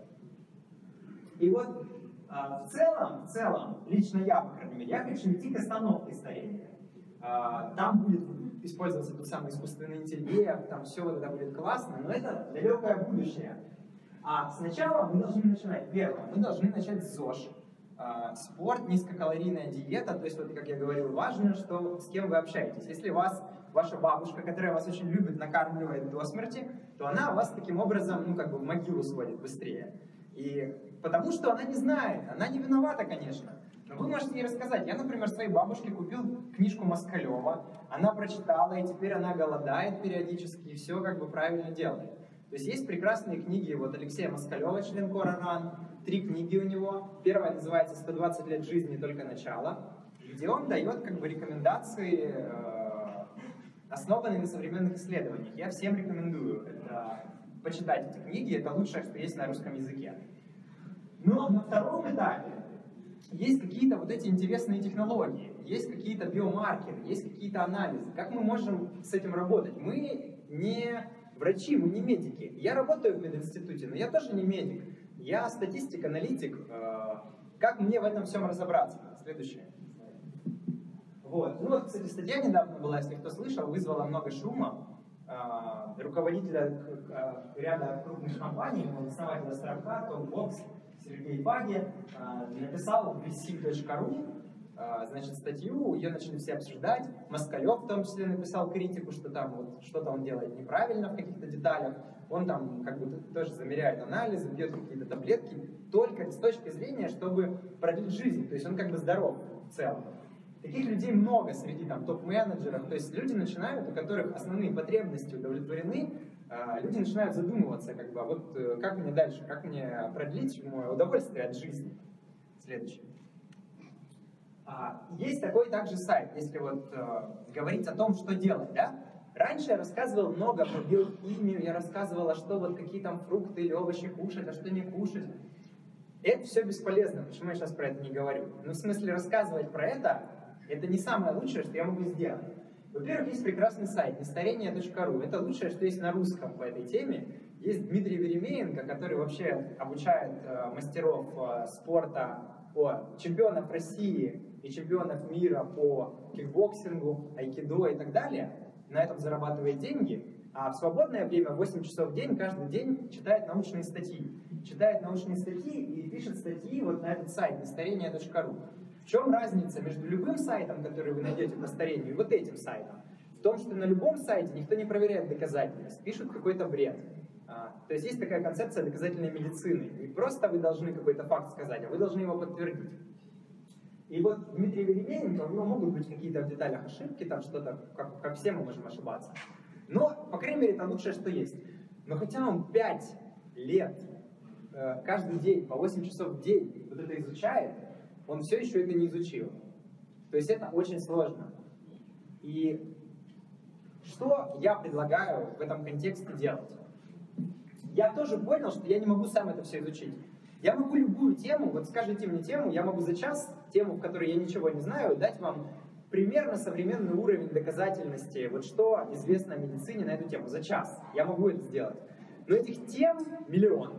И вот в целом, лично я, по крайней мере, я хочу идти к остановке старения. Там будет использоваться тот самый искусственный интеллект, там все вот это будет классно, но это далекое будущее. А сначала мы должны начинать. Первое, мы должны начать с ЗОЖ. Спорт, низкокалорийная диета, то есть, вот, как я говорил, важно, что, с кем вы общаетесь. Если вас ваша бабушка, которая вас очень любит, накармливает до смерти, то она вас таким образом, ну, как бы в могилу сводит быстрее. И потому что она не знает, она не виновата, конечно. Но вы можете ей рассказать. Я, например, своей бабушке купил книжку Москалева, она прочитала, и теперь она голодает периодически, и все как бы правильно делает. То есть есть прекрасные книги вот Алексея Москалева, член Кора РАН, 3 книги у него. Первая называется «120 лет жизни, только начало», где он дает как бы рекомендации, основанные на современных исследованиях. Я всем рекомендую почитать эти книги, это лучшее, что есть на русском языке. Но на втором этапе есть какие-то вот эти интересные технологии, есть какие-то биомаркеры, есть какие-то анализы. Как мы можем с этим работать? Мы не врачи, мы не медики. Я работаю в мединституте, но я тоже не медик. Я статистик, аналитик. Как мне в этом всем разобраться? Следующее. Вот. Ну вот, кстати, статья недавно была, если кто слышал, вызвала много шума. Руководителя ряда крупных компаний, основателя Starbucks, Том Бокс, Сергей Баги, написал в vc.ru, значит, статью, ее начали все обсуждать. Москалев в том числе написал критику, что там вот что-то он делает неправильно в каких-то деталях. Он там как бы тоже замеряет анализы, пьет какие-то таблетки, только с точки зрения, чтобы продлить жизнь. То есть он как бы здоров в целом. Таких людей много среди там топ-менеджеров. То есть люди начинают, у которых основные потребности удовлетворены, люди начинают задумываться, как бы, а вот как мне дальше, как мне продлить мое удовольствие от жизни. Следующее. Есть такой также сайт, если вот говорить о том, что делать, да? Раньше я рассказывал много про биохимию, я рассказывал, что вот какие там фрукты или овощи кушать, а что не кушать. Это все бесполезно, почему я сейчас про это не говорю? Ну, в смысле, рассказывать про это не самое лучшее, что я могу сделать. Во-первых, есть прекрасный сайт несtarение.ru. Это лучшее, что есть на русском по этой теме. Есть Дмитрий Веремеенко, который вообще обучает мастеров спорта, чемпионов России и чемпионов мира по кикбоксингу, айкидо и так далее. На этом зарабатывает деньги. А в свободное время, 8 часов в день, каждый день читает научные статьи. Читает научные статьи и пишет статьи вот на этот сайт несtarение.ru. В чем разница между любым сайтом, который вы найдете по старению, и вот этим сайтом? В том, что на любом сайте никто не проверяет доказательность, пишут какой-то бред. То есть есть такая концепция доказательной медицины. Не просто вы должны какой-то факт сказать, а вы должны его подтвердить. И вот Дмитрий Веремеенко, у него могут быть какие-то в деталях ошибки, там что-то, как все мы можем ошибаться. Но, по крайней мере, это лучшее, что есть. Но хотя он 5 лет каждый день по 8 часов в день вот это изучает, он все еще это не изучил. То есть это очень сложно. И что я предлагаю в этом контексте делать? Я тоже понял, что я не могу сам это все изучить. Я могу любую тему, вот скажите мне тему, я могу за час, тему, в которой я ничего не знаю, дать вам примерно современный уровень доказательности, вот что известно о медицине на эту тему, за час. Я могу это сделать. Но этих тем миллион.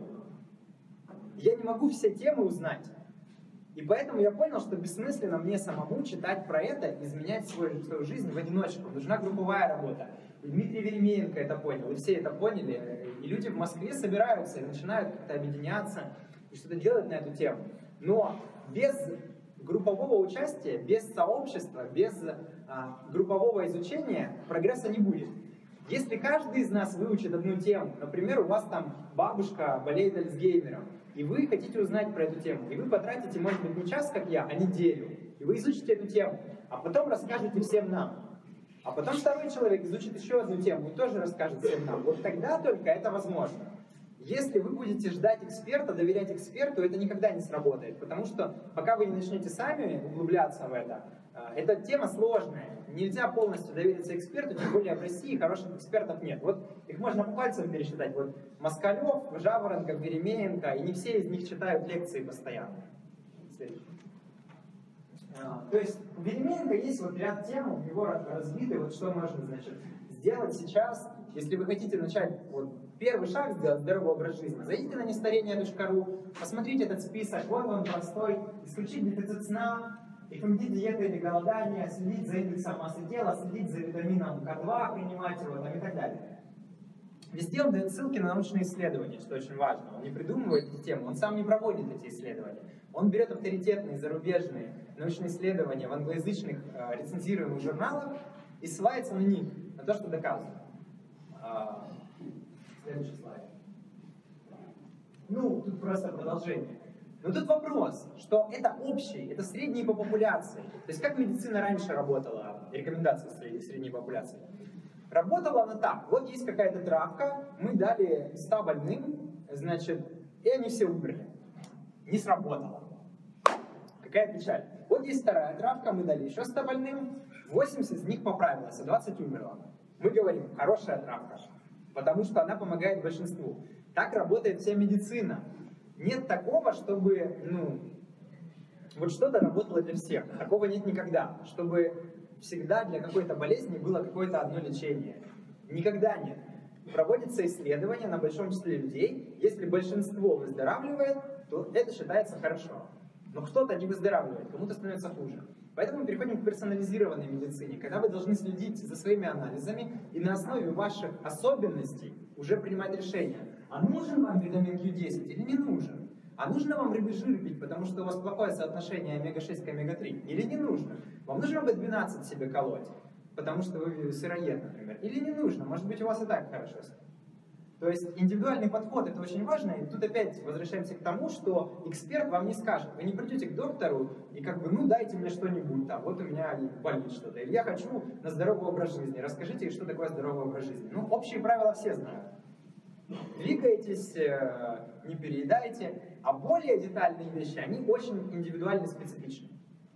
Я не могу все темы узнать. И поэтому я понял, что бессмысленно мне самому читать про это, изменять свою жизнь в одиночку. Нужна групповая работа. И Дмитрий Веремеенко это понял, и все это поняли. И люди в Москве собираются и начинают как-то объединяться и что-то делать на эту тему. Но без группового участия, без сообщества, без группового изучения прогресса не будет. Если каждый из нас выучит одну тему, например, у вас там бабушка болеет Альцгеймером, и вы хотите узнать про эту тему, и вы потратите, может быть, не час, как я, а неделю, и вы изучите эту тему, а потом расскажете всем нам. А потом второй человек изучит еще одну тему и тоже расскажет всем нам. Вот тогда только это возможно. Если вы будете ждать эксперта, доверять эксперту, это никогда не сработает, потому что пока вы не начнете сами углубляться в это, эта тема сложная. Нельзя полностью довериться эксперту, тем более в России хороших экспертов нет. Вот их можно по пальцам пересчитать. Вот Москалев, Жаворонков, Веремеенко, и не все из них читают лекции постоянно. Следующий. То есть у Веремеенко есть вот ряд тем, у него разбиты, вот что можно, значит, сделать сейчас, если вы хотите начать, вот первый шаг сделать здоровый образ жизни. Зайдите на нестарение.ру, посмотрите этот список, вот он простой, исключить дефицит сна, рекомендить диеты или голодание, следить за индексом массы тела, следить за витамином К2, принимать его там, и так далее. Везде он дает ссылки на научные исследования, что очень важно. Он не придумывает эти темы, он сам не проводит эти исследования. Он берет авторитетные зарубежные научные исследования в англоязычных рецензируемых журналах и ссылается на них, на то, что доказано. Следующий слайд. Ну, тут просто продолжение. Но тут вопрос, что это общий, это средний по популяции. То есть как медицина раньше работала, рекомендации средней популяции? Работала она так, вот есть какая-то травка, мы дали 100 больным, значит, и они все умерли. Не сработало. Какая печаль. Вот есть вторая травка, мы дали еще 100 больным, 80 из них поправилось, а 20 умерло. Мы говорим, хорошая травка, потому что она помогает большинству. Так работает вся медицина. Нет такого, чтобы, вот что-то работало для всех. Такого нет никогда, чтобы всегда для какой-то болезни было какое-то одно лечение. Никогда нет. Проводится исследование на большом числе людей. Если большинство выздоравливает, то это считается хорошо. Но кто-то не выздоравливает, кому-то становится хуже. Поэтому мы переходим к персонализированной медицине, когда вы должны следить за своими анализами и на основе ваших особенностей уже принимать решение. А нужен вам витамин Q10 или не нужен? А нужно вам рыбий жир пить, потому что у вас плохое соотношение омега-6 к омега-3? Или не нужно? Вам нужно B12 себе колоть, потому что вы сыроед, например? Или не нужно? Может быть, у вас и так хорошо. То есть индивидуальный подход — это очень важно, и тут опять возвращаемся к тому, что эксперт вам не скажет. Вы не придете к доктору и как бы, дайте мне что-нибудь там, вот у меня болит что-то, или я хочу на здоровый образ жизни, расскажите, что такое здоровый образ жизни. Общие правила все знают. Двигайтесь, не переедайте, а более детальные вещи, они очень индивидуально специфичны.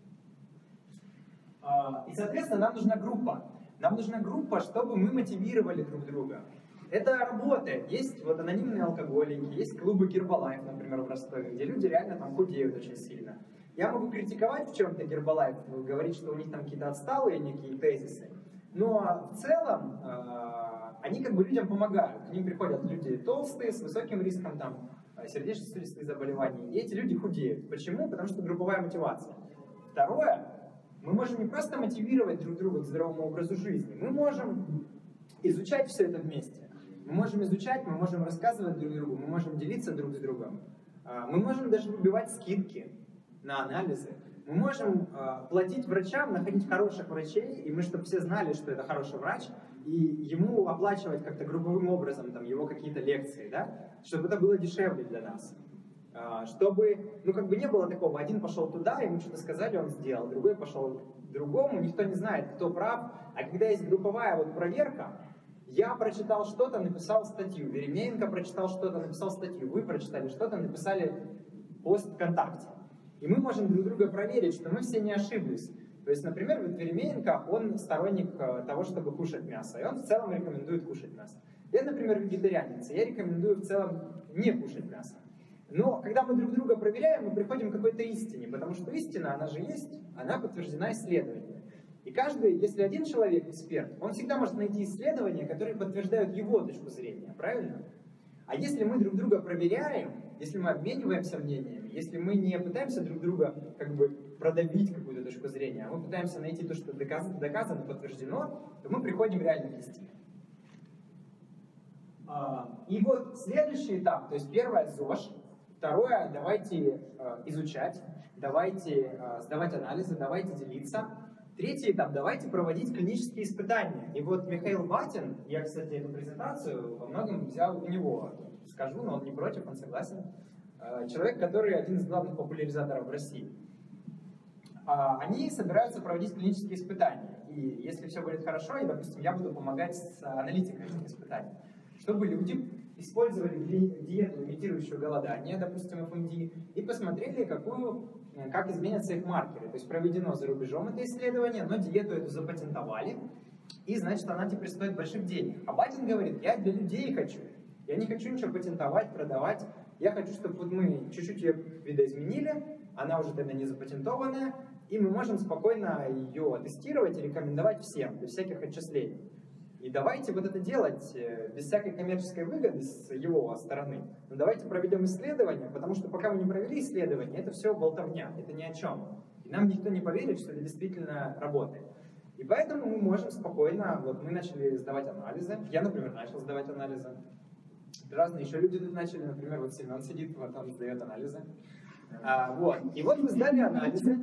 И, соответственно, нам нужна группа. Нам нужна группа, чтобы мы мотивировали друг друга. Это работает. Есть вот анонимные алкоголики, есть клубы Гербалайф, например, в Ростове, где люди реально там худеют очень сильно. Я могу критиковать в чем-то Гербалайф, говорить, что у них там какие-то отсталые некие тезисы, но в целом они как бы людям помогают. К ним приходят люди толстые, с высоким риском там сердечно-сосудистых заболеваний, и эти люди худеют. Почему? Потому что групповая мотивация. Второе, мы можем не просто мотивировать друг друга к здоровому образу жизни, мы можем изучать все это вместе. Мы можем изучать, мы можем рассказывать друг другу, мы можем делиться друг с другом. Мы можем даже выбивать скидки на анализы. Мы можем платить врачам, находить хороших врачей, и мы, чтобы все знали, что это хороший врач, и ему оплачивать как-то групповым образом там, его какие-то лекции, да? Чтобы это было дешевле для нас. Чтобы, не было такого, один пошел туда, ему что-то сказали, он сделал, другой пошел к другому, никто не знает, кто прав. А когда есть групповая проверка, Я прочитал что-то, написал статью, Веремеенко прочитал что-то, написал статью, вы прочитали что-то, написали пост ВКонтакте. И мы можем друг друга проверить, что мы все не ошиблись. То есть, например, вот Веремеенко, он сторонник того, чтобы кушать мясо, и он в целом рекомендует кушать мясо. Я, например, вегетарианец, и я рекомендую в целом не кушать мясо. Но когда мы друг друга проверяем, мы приходим к какой-то истине, потому что истина, она же есть, она подтверждена исследованиями. И каждый, если один человек эксперт, он всегда может найти исследования, которые подтверждают его точку зрения, правильно? А если мы друг друга проверяем, если мы обмениваемся мнениями, если мы не пытаемся друг друга как бы продавить какую-то точку зрения, а мы пытаемся найти то, что доказано, подтверждено, то мы приходим реально к истине. И вот следующий этап, то есть первое ЗОЖ, второе давайте изучать, давайте сдавать анализы, давайте делиться. Третий этап, давайте проводить клинические испытания. И вот Михаил Батин, я, кстати, эту презентацию во многом взял у него, скажу, но он не против, он согласен. Человек, который один из главных популяризаторов в России. Они собираются проводить клинические испытания. И если все будет хорошо, и, допустим, я буду помогать с аналитикой этих испытаний, чтобы люди использовали диету, имитирующую голодание, допустим, FMD, и посмотрели, как изменятся их маркеры. То есть проведено за рубежом это исследование, но диету эту запатентовали, и, значит, она теперь стоит больших денег. А Батин говорит, я для людей хочу. Я не хочу ничего патентовать, продавать. Я хочу, чтобы вот мы чуть-чуть ее видоизменили, она уже тогда не запатентованная, и мы можем спокойно ее тестировать и рекомендовать всем, без всяких отчислений. И давайте вот это делать без всякой коммерческой выгоды с его стороны. Но давайте проведем исследование, потому что пока мы не провели исследование, это все болтовня, это ни о чем. И нам никто не поверит, что это действительно работает. И поэтому мы можем спокойно, вот мы начали сдавать анализы, я, например, начал сдавать анализы. Разные еще люди тут начали, например, вот Семен сидит, вот он сдает анализы. Вот. И вот мы сдали анализы.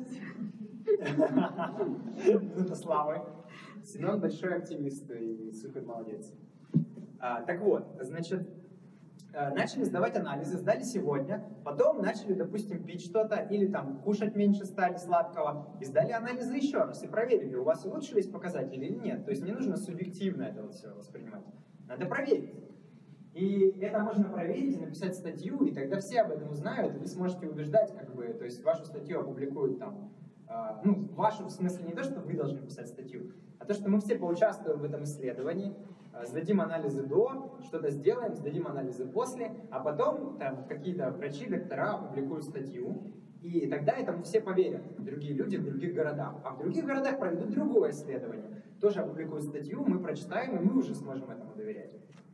Это слава. Семен большой активист и супер молодец. Так вот, значит, начали сдавать анализы, сдали сегодня, потом начали, допустим, пить что-то или там кушать меньше стали сладкого, и сдали анализы еще раз и проверили, у вас улучшились показатели или нет. То есть не нужно субъективно это вот все воспринимать, надо проверить. И это можно проверить и написать статью, и тогда все об этом узнают, и вы сможете убеждать, как бы, то есть вашу статью опубликуют там, вашу, в смысле, не то, что вы должны писать статью, а то, что мы все поучаствуем в этом исследовании, сдадим анализы до, что-то сделаем, сдадим анализы после, а потом там какие-то врачи, доктора опубликуют статью, и тогда этому все поверят, другие люди в других городах. А в других городах проведут другое исследование, тоже опубликуют статью, мы прочитаем, и мы уже сможем этому доверять.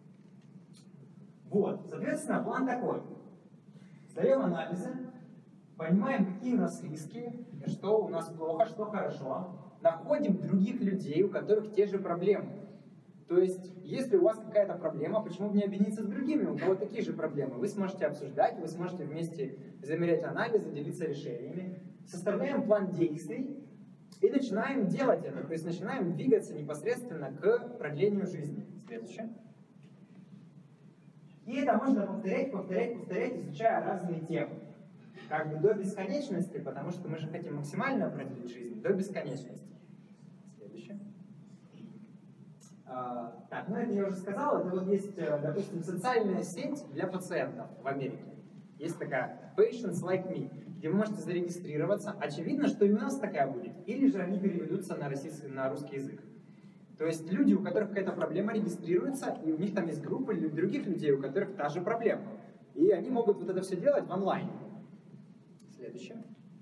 Вот, соответственно, план такой. Сдаем анализы, понимаем, какие у нас риски, что у нас плохо, что хорошо, находим других людей, у которых те же проблемы. То есть, если у вас какая-то проблема, почему бы не объединиться с другими, у кого такие же проблемы? Вы сможете обсуждать, вы сможете вместе замерять анализы, делиться решениями. Составляем план действий и начинаем делать это. То есть, начинаем двигаться непосредственно к продлению жизни. Следующее. И это можно повторять, изучая разные темы. Как бы до бесконечности, потому что мы же хотим максимально продлить жизнь, до бесконечности. Следующее. Так, это я уже сказал, это вот есть, допустим, социальная сеть для пациентов в Америке. Есть такая Patients Like Me, где вы можете зарегистрироваться. Очевидно, что и у нас такая будет. Или же они переведутся на русский язык. То есть люди, у которых какая-то проблема, регистрируются, и у них там есть группа других людей, у которых та же проблема. И они могут вот это все делать в онлайне. Следующее.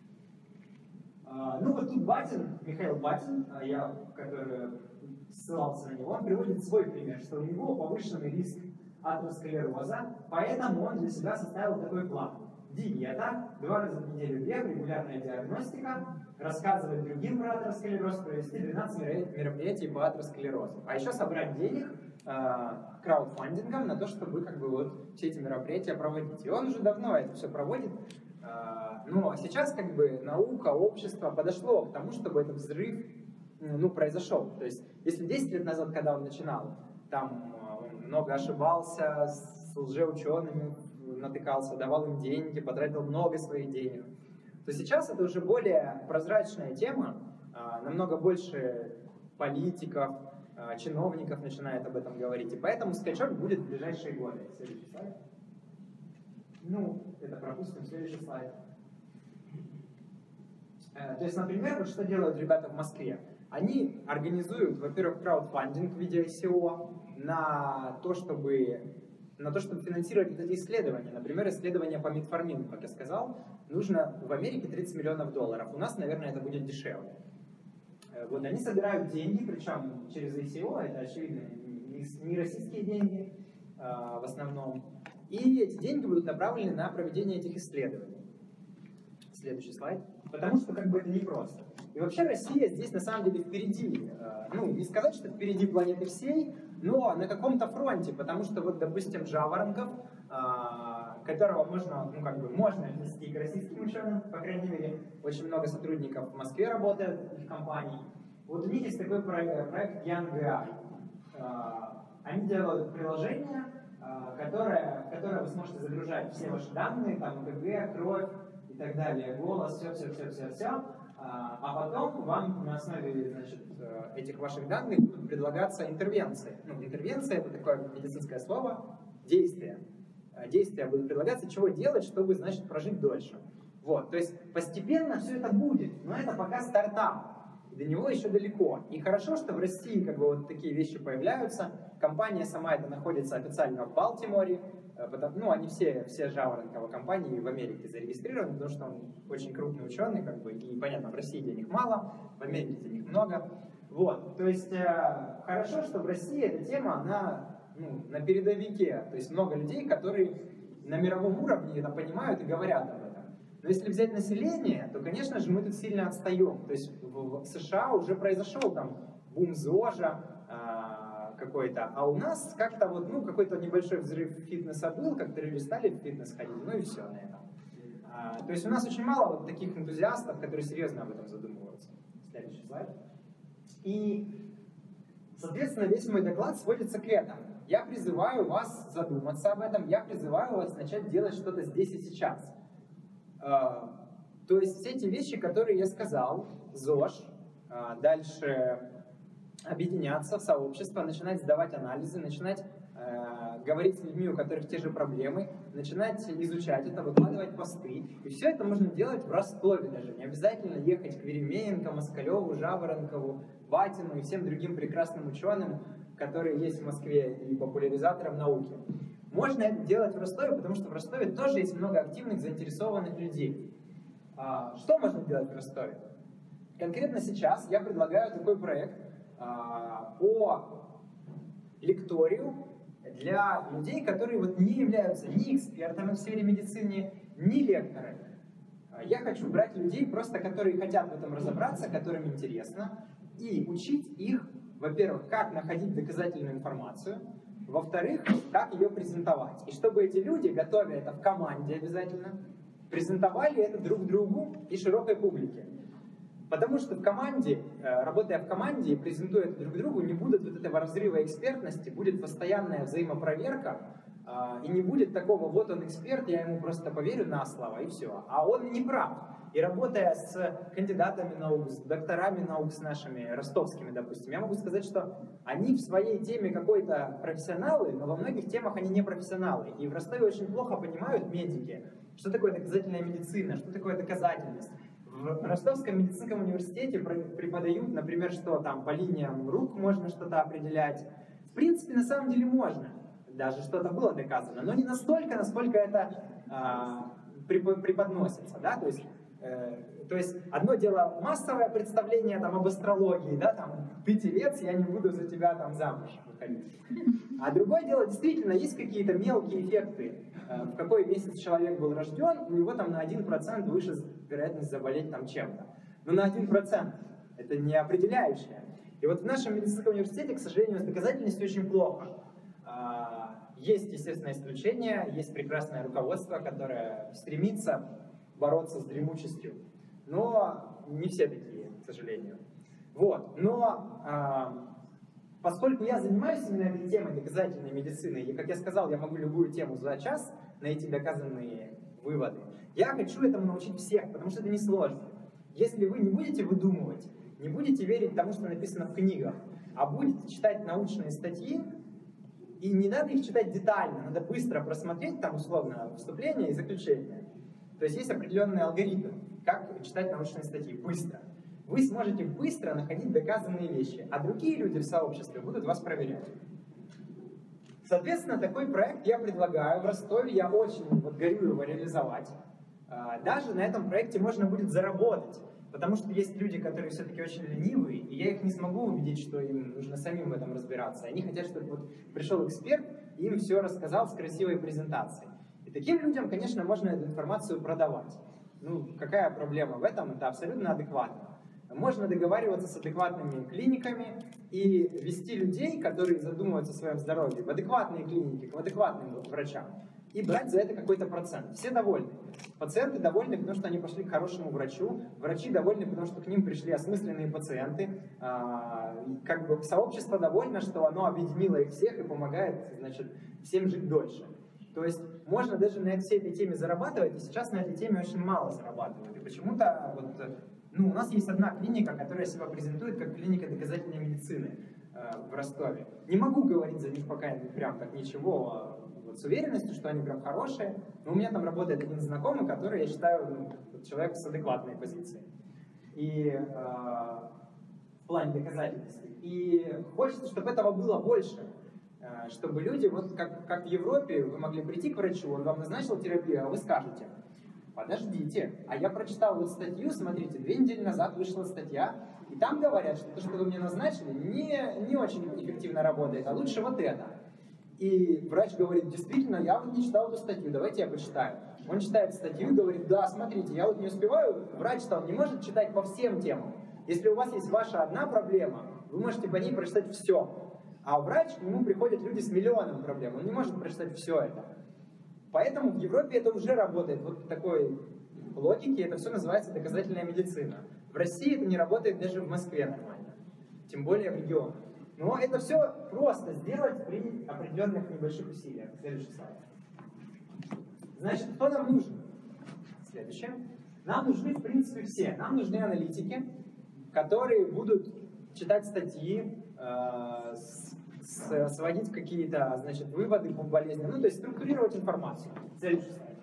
Вот тут Батин, Михаил Батин, который ссылался на него, он приводит свой пример, что у него повышенный риск атеросклероза, поэтому он для себя составил такой план. Диета, 2 раза в неделю бег, регулярная диагностика, рассказывать другим про атеросклероз, провести 12 мероприятий по атеросклерозу. А еще собрать денег краудфандингом на то, чтобы как бы вот все эти мероприятия проводить. И он уже давно это все проводит. Но сейчас как бы наука, общество подошло к тому, чтобы этот взрыв произошел. То есть если 10 лет назад, когда он начинал, там он много ошибался, с лжеучеными натыкался, давал им деньги, потратил много своих денег, то сейчас это уже более прозрачная тема, намного больше политиков, чиновников начинает об этом говорить. И поэтому скачок будет в ближайшие годы. Следующий слайд. Ну, это пропустим. Следующий слайд. То есть, например, вот что делают ребята в Москве? Они организуют, во-первых, краудфандинг в виде ICO на то, чтобы финансировать вот эти исследования. Например, исследования по метформину, как я сказал, нужно в Америке $30 миллионов. У нас, наверное, это будет дешевле. Вот они собирают деньги, причем через ICO, это, очевидно, не российские деньги в основном. И эти деньги будут направлены на проведение этих исследований. Следующий слайд. Потому что как бы это непросто. И вообще Россия здесь на самом деле впереди. Ну, не сказать, что впереди планеты всей, но на каком-то фронте. Потому что вот, допустим, Жаворонков, которого можно отнести к российским ученым, по крайней мере, очень много сотрудников в Москве работает, их компаний. Вот у них есть такой проект YoungAI. Они делают приложение, в которое вы сможете загружать все ваши данные, там ЭКГ, кровь и так далее, голос, все. А потом вам на основе, значит, этих ваших данных будут предлагаться интервенции. Ну, интервенция — это такое медицинское слово, действия. Действия будут предлагаться, чего делать, чтобы, значит, прожить дольше. Вот, то есть постепенно все это будет, но это пока стартап. До него еще далеко. И хорошо, что в России как бы вот такие вещи появляются. Компания сама это находится официально в Балтиморе. Ну, они все Жаворонкова компании в Америке зарегистрированы, потому что он очень крупный ученый, как бы, и понятно, в России денег мало, в Америке денег много. Вот, то есть хорошо, что в России эта тема, она на передовике. То есть много людей, которые на мировом уровне это понимают и говорят об этом. Но если взять население, то, конечно же, мы тут сильно отстаем. То есть в США уже произошел там бум ЗОЖа какой-то, а у нас как-то вот, какой-то небольшой взрыв фитнеса был, как-то люди стали в фитнес ходить, ну и все на этом. То есть у нас очень мало вот таких энтузиастов, которые серьезно об этом задумываются. Следующий слайд. И, соответственно, весь мой доклад сводится к этому. Я призываю вас задуматься об этом, я призываю вас начать делать что-то здесь и сейчас. То есть все эти вещи, которые я сказал, ЗОЖ, дальше объединяться в сообщество, начинать сдавать анализы, начинать говорить с людьми, у которых те же проблемы, начинать изучать это, выкладывать посты. И все это можно делать в Ростове даже. Не обязательно ехать к Веремеенко, Москалеву, Жаворонкову, Батину и всем другим прекрасным ученым, которые есть в Москве, и популяризаторам науки. Можно это делать в Ростове, потому что в Ростове тоже есть много активных, заинтересованных людей. Что можно делать в Ростове? Конкретно сейчас я предлагаю такой проект по лекторию для людей, которые вот не являются ни экспертами в сфере медицины, ни лекторами. Я хочу брать людей, просто которые хотят в этом разобраться, которым интересно, и учить их, во-первых, как находить доказательную информацию, во-вторых, как ее презентовать. И чтобы эти люди, готовя это в команде обязательно, презентовали это друг другу и широкой публике. Потому что в команде, работая в команде и презентуя это друг другу, не будет вот этого разрыва экспертности, будет постоянная взаимопроверка, и не будет такого, вот он эксперт, я ему просто поверю на слово, и все. А он не прав. И работая с кандидатами наук, с докторами наук, с нашими ростовскими, допустим, я могу сказать, что они в своей теме какой-то профессионалы, но во многих темах они не профессионалы. И в Ростове очень плохо понимают медики, что такое доказательная медицина, что такое доказательность. В Ростовском медицинском университете преподают, например, что там по линиям рук можно что-то определять. В принципе, на самом деле можно. Даже что-то было доказано, но не настолько, насколько это преподносится. Да? То есть одно дело массовое представление там, об астрологии, да, там, ты телец, я не буду за тебя там замуж выходить. А другое дело, действительно, есть какие-то мелкие эффекты. В какой месяц человек был рожден, у него там на 1% выше вероятность заболеть там чем-то. Но на 1% это не определяющее. И вот в нашем медицинском университете, к сожалению, с доказательностью очень плохо. Есть, естественно, исключения, есть прекрасное руководство, которое стремится бороться с дремучестью. Но не все такие, к сожалению. Вот. Но поскольку я занимаюсь именно этой темой доказательной медицины, и, как я сказал, я могу любую тему за час найти доказанные выводы, я хочу этому научить всех, потому что это несложно. Если вы не будете выдумывать, не будете верить тому, что написано в книгах, а будет читать научные статьи, и не надо их читать детально, надо быстро просмотреть там условно вступление и заключение. То есть есть определенный алгоритм, как читать научные статьи быстро. Вы сможете быстро находить доказанные вещи, а другие люди в сообществе будут вас проверять. Соответственно, такой проект я предлагаю в Ростове, я очень горю его реализовать. Даже на этом проекте можно будет заработать, потому что есть люди, которые все-таки очень ленивые, и я их не смогу убедить, что им нужно самим в этом разбираться. Они хотят, чтобы пришел эксперт и им все рассказал с красивой презентацией. И таким людям, конечно, можно эту информацию продавать. Ну, какая проблема в этом? Это абсолютно адекватно. Можно договариваться с адекватными клиниками и вести людей, которые задумываются о своем здоровье, в адекватные клиники, к адекватным врачам, и брать за это какой-то процент. Все довольны. Пациенты довольны, потому что они пошли к хорошему врачу, врачи довольны, потому что к ним пришли осмысленные пациенты, как бы сообщество довольно, что оно объединило их всех и помогает, значит, всем жить дольше. То есть можно даже на всей этой теме зарабатывать, и сейчас на этой теме очень мало зарабатывают. И почему-то у нас есть одна клиника, которая себя презентует как клиника доказательной медицины в Ростове. Не могу говорить за них пока прям так ничего с уверенностью, что они прям хорошие, но у меня там работает один знакомый, который, я считаю, человек с адекватной позицией. И в плане доказательности. И хочется, чтобы этого было больше. Чтобы люди, вот как в Европе, вы могли прийти к врачу, он вам назначил терапию, а вы скажете: подождите, а я прочитал вот статью, смотрите, 2 недели назад вышла статья, и там говорят, что то, что вы мне назначили, не очень эффективно работает, а лучше вот это. И врач говорит: действительно, я вот не читал эту статью, давайте я почитаю. Он читает статью и говорит: да, смотрите, я вот не успеваю, врач-то он не может читать по всем темам. Если у вас есть ваша одна проблема, вы можете по ней прочитать все. А врач, к нему приходят люди с миллионом проблем, он не может прочитать все это. Поэтому в Европе это уже работает. Вот в такой логике это все называется доказательная медицина. В России это не работает даже в Москве нормально, тем более в регионах. Но это все просто сделать при определенных небольших усилиях. Следующий слайд. Значит, кто нам нужен? Следующее. Нам нужны, в принципе, все. Нам нужны аналитики, которые будут читать статьи, сводить какие-то, значит, выводы по болезням, то есть структурировать информацию. Следующий слайд.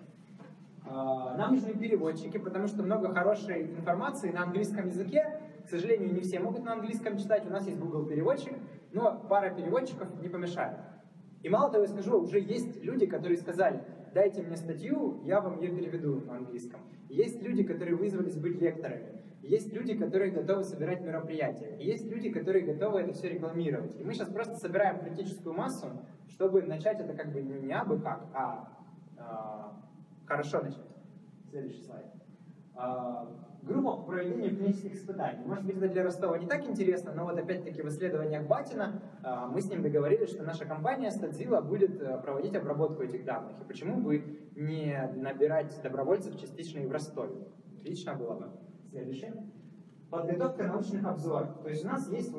Нам нужны переводчики, потому что много хорошей информации на английском языке. К сожалению, не все могут на английском читать. У нас есть Google переводчик, но пара переводчиков не помешает. И мало того, я скажу, уже есть люди, которые сказали: дайте мне статью, я вам ее переведу на английском. И есть люди, которые вызвались быть лекторами. Есть люди, которые готовы собирать мероприятия. И есть люди, которые готовы это все рекламировать. И мы сейчас просто собираем критическую массу, чтобы начать это как бы не абы как, а хорошо начать. Следующий слайд. Группа по проведению клинических испытаний. Может быть, это для Ростова не так интересно, но вот опять-таки в исследованиях Батина мы с ним договорились, что наша компания Статзила будет проводить обработку этих данных. И почему бы не набирать добровольцев частично и в Ростове? Отлично было бы. Следующее. Подготовка научных обзоров. То есть у нас есть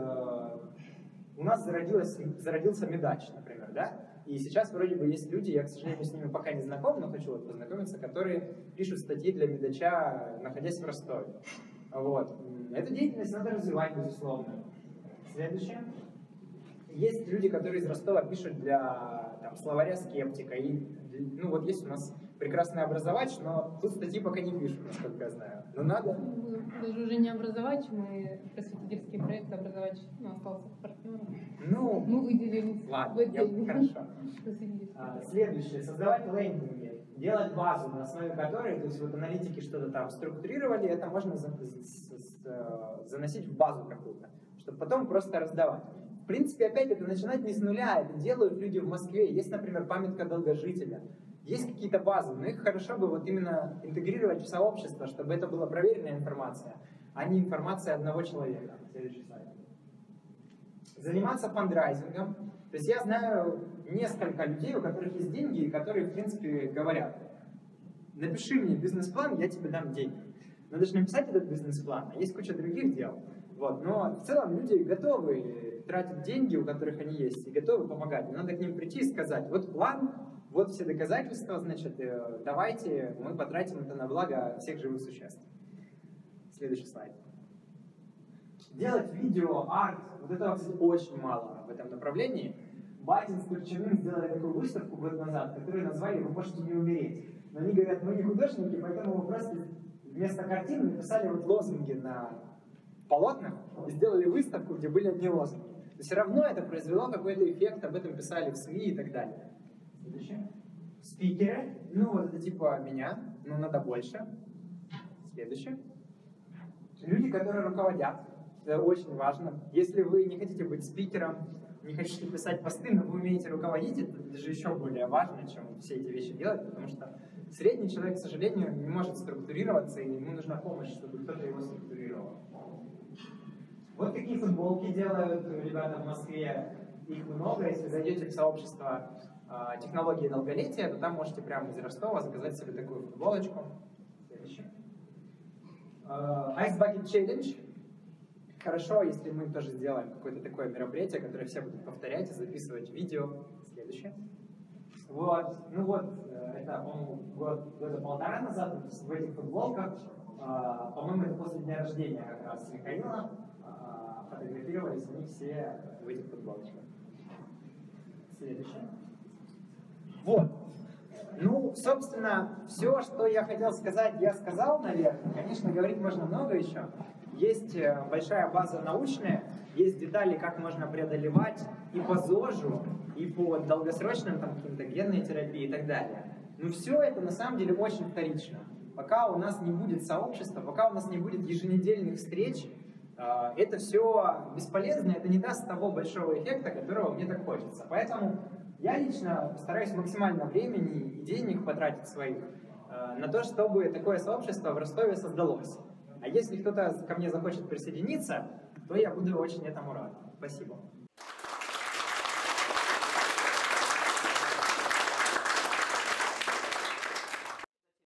у нас зародился Медач, например, да? И сейчас вроде бы есть люди, я, к сожалению, с ними пока не знаком, но хочу познакомиться, которые пишут статьи для Медача, находясь в Ростове. Вот. Эту деятельность надо развивать, безусловно. Следующее. Есть люди, которые из Ростова пишут для словаря скептика. И, вот есть у нас прекрасный образовач, но тут статьи пока не пишут, насколько я знаю. Но надо. Даже уже не образовач, мы просветительский проект образовач остался партнером. Мы выделились. Ладно, хорошо. Следующее. Создавать лендинги. Делать базу, на основе которой, то есть вот аналитики что-то там структурировали, это можно заносить в базу какую-то, чтобы потом просто раздавать. В принципе, опять это начинать не с нуля, это делают люди в Москве. Есть, например, памятка долгожителя. Есть какие-то базы, но их хорошо бы вот именно интегрировать в сообщество, чтобы это была проверенная информация, а не информация одного человека. Следующий слайд. Заниматься фандрайзингом. То есть я знаю несколько людей, у которых есть деньги, и которые, в принципе, говорят: напиши мне бизнес-план, я тебе дам деньги. Надо же написать этот бизнес-план, а есть куча других дел. Вот. Но в целом люди готовы тратить деньги, у которых они есть, и готовы помогать. Надо к ним прийти и сказать: вот план, вот все доказательства, значит, давайте мы потратим это на благо всех живых существ. Следующий слайд. Делать видео, арт, вот этого, кстати, очень мало в этом направлении. Бадин с Турчиным сделали такую выставку год назад, которую назвали «Вы можете не умереть». Но они говорят, мы не художники, поэтому мы просто вместо картин написали вот лозунги на полотнах и сделали выставку, где были одни лозунги. Но все равно это произвело какой-то эффект, об этом писали в СМИ и так далее. Следующее. Спикеры. Ну, вот это типа меня, но надо больше. Следующее. Люди, которые руководят. Это очень важно. Если вы не хотите быть спикером, не хотите писать посты, но вы умеете руководить, это даже еще более важно, чем все эти вещи делать, потому что средний человек, к сожалению, не может структурироваться, и ему нужна помощь, чтобы кто-то его структурировал. Вот такие футболки делают ребята в Москве. Их много. Если зайдете в сообщество технологии долголетия, то там можете прямо из Ростова заказать себе такую футболочку. Следующее. Ice Bucket Challenge. Хорошо, если мы тоже сделаем какое-то такое мероприятие, которое все будут повторять и записывать видео. Следующее. Вот. Ну вот, это, по-моему, года полтора назад в этих футболках. По-моему, это после дня рождения как раз Михаила. Фотографировались они все в этих футболочках. Следующее. Вот. Ну, собственно, все, что я хотел сказать, я сказал, наверное. Конечно, говорить можно много еще. Есть большая база научная, есть детали, как можно преодолевать и по ЗОЖу, и по долгосрочным там, каким-то генной терапии и так далее. Но все это на самом деле очень вторично. Пока у нас не будет сообщества, пока у нас не будет еженедельных встреч, это все бесполезно, это не даст того большого эффекта, которого мне так хочется. Поэтому я лично постараюсь максимально времени и денег потратить своих на то, чтобы такое сообщество в Ростове создалось. А если кто-то ко мне захочет присоединиться, то я буду очень этому рад. Спасибо.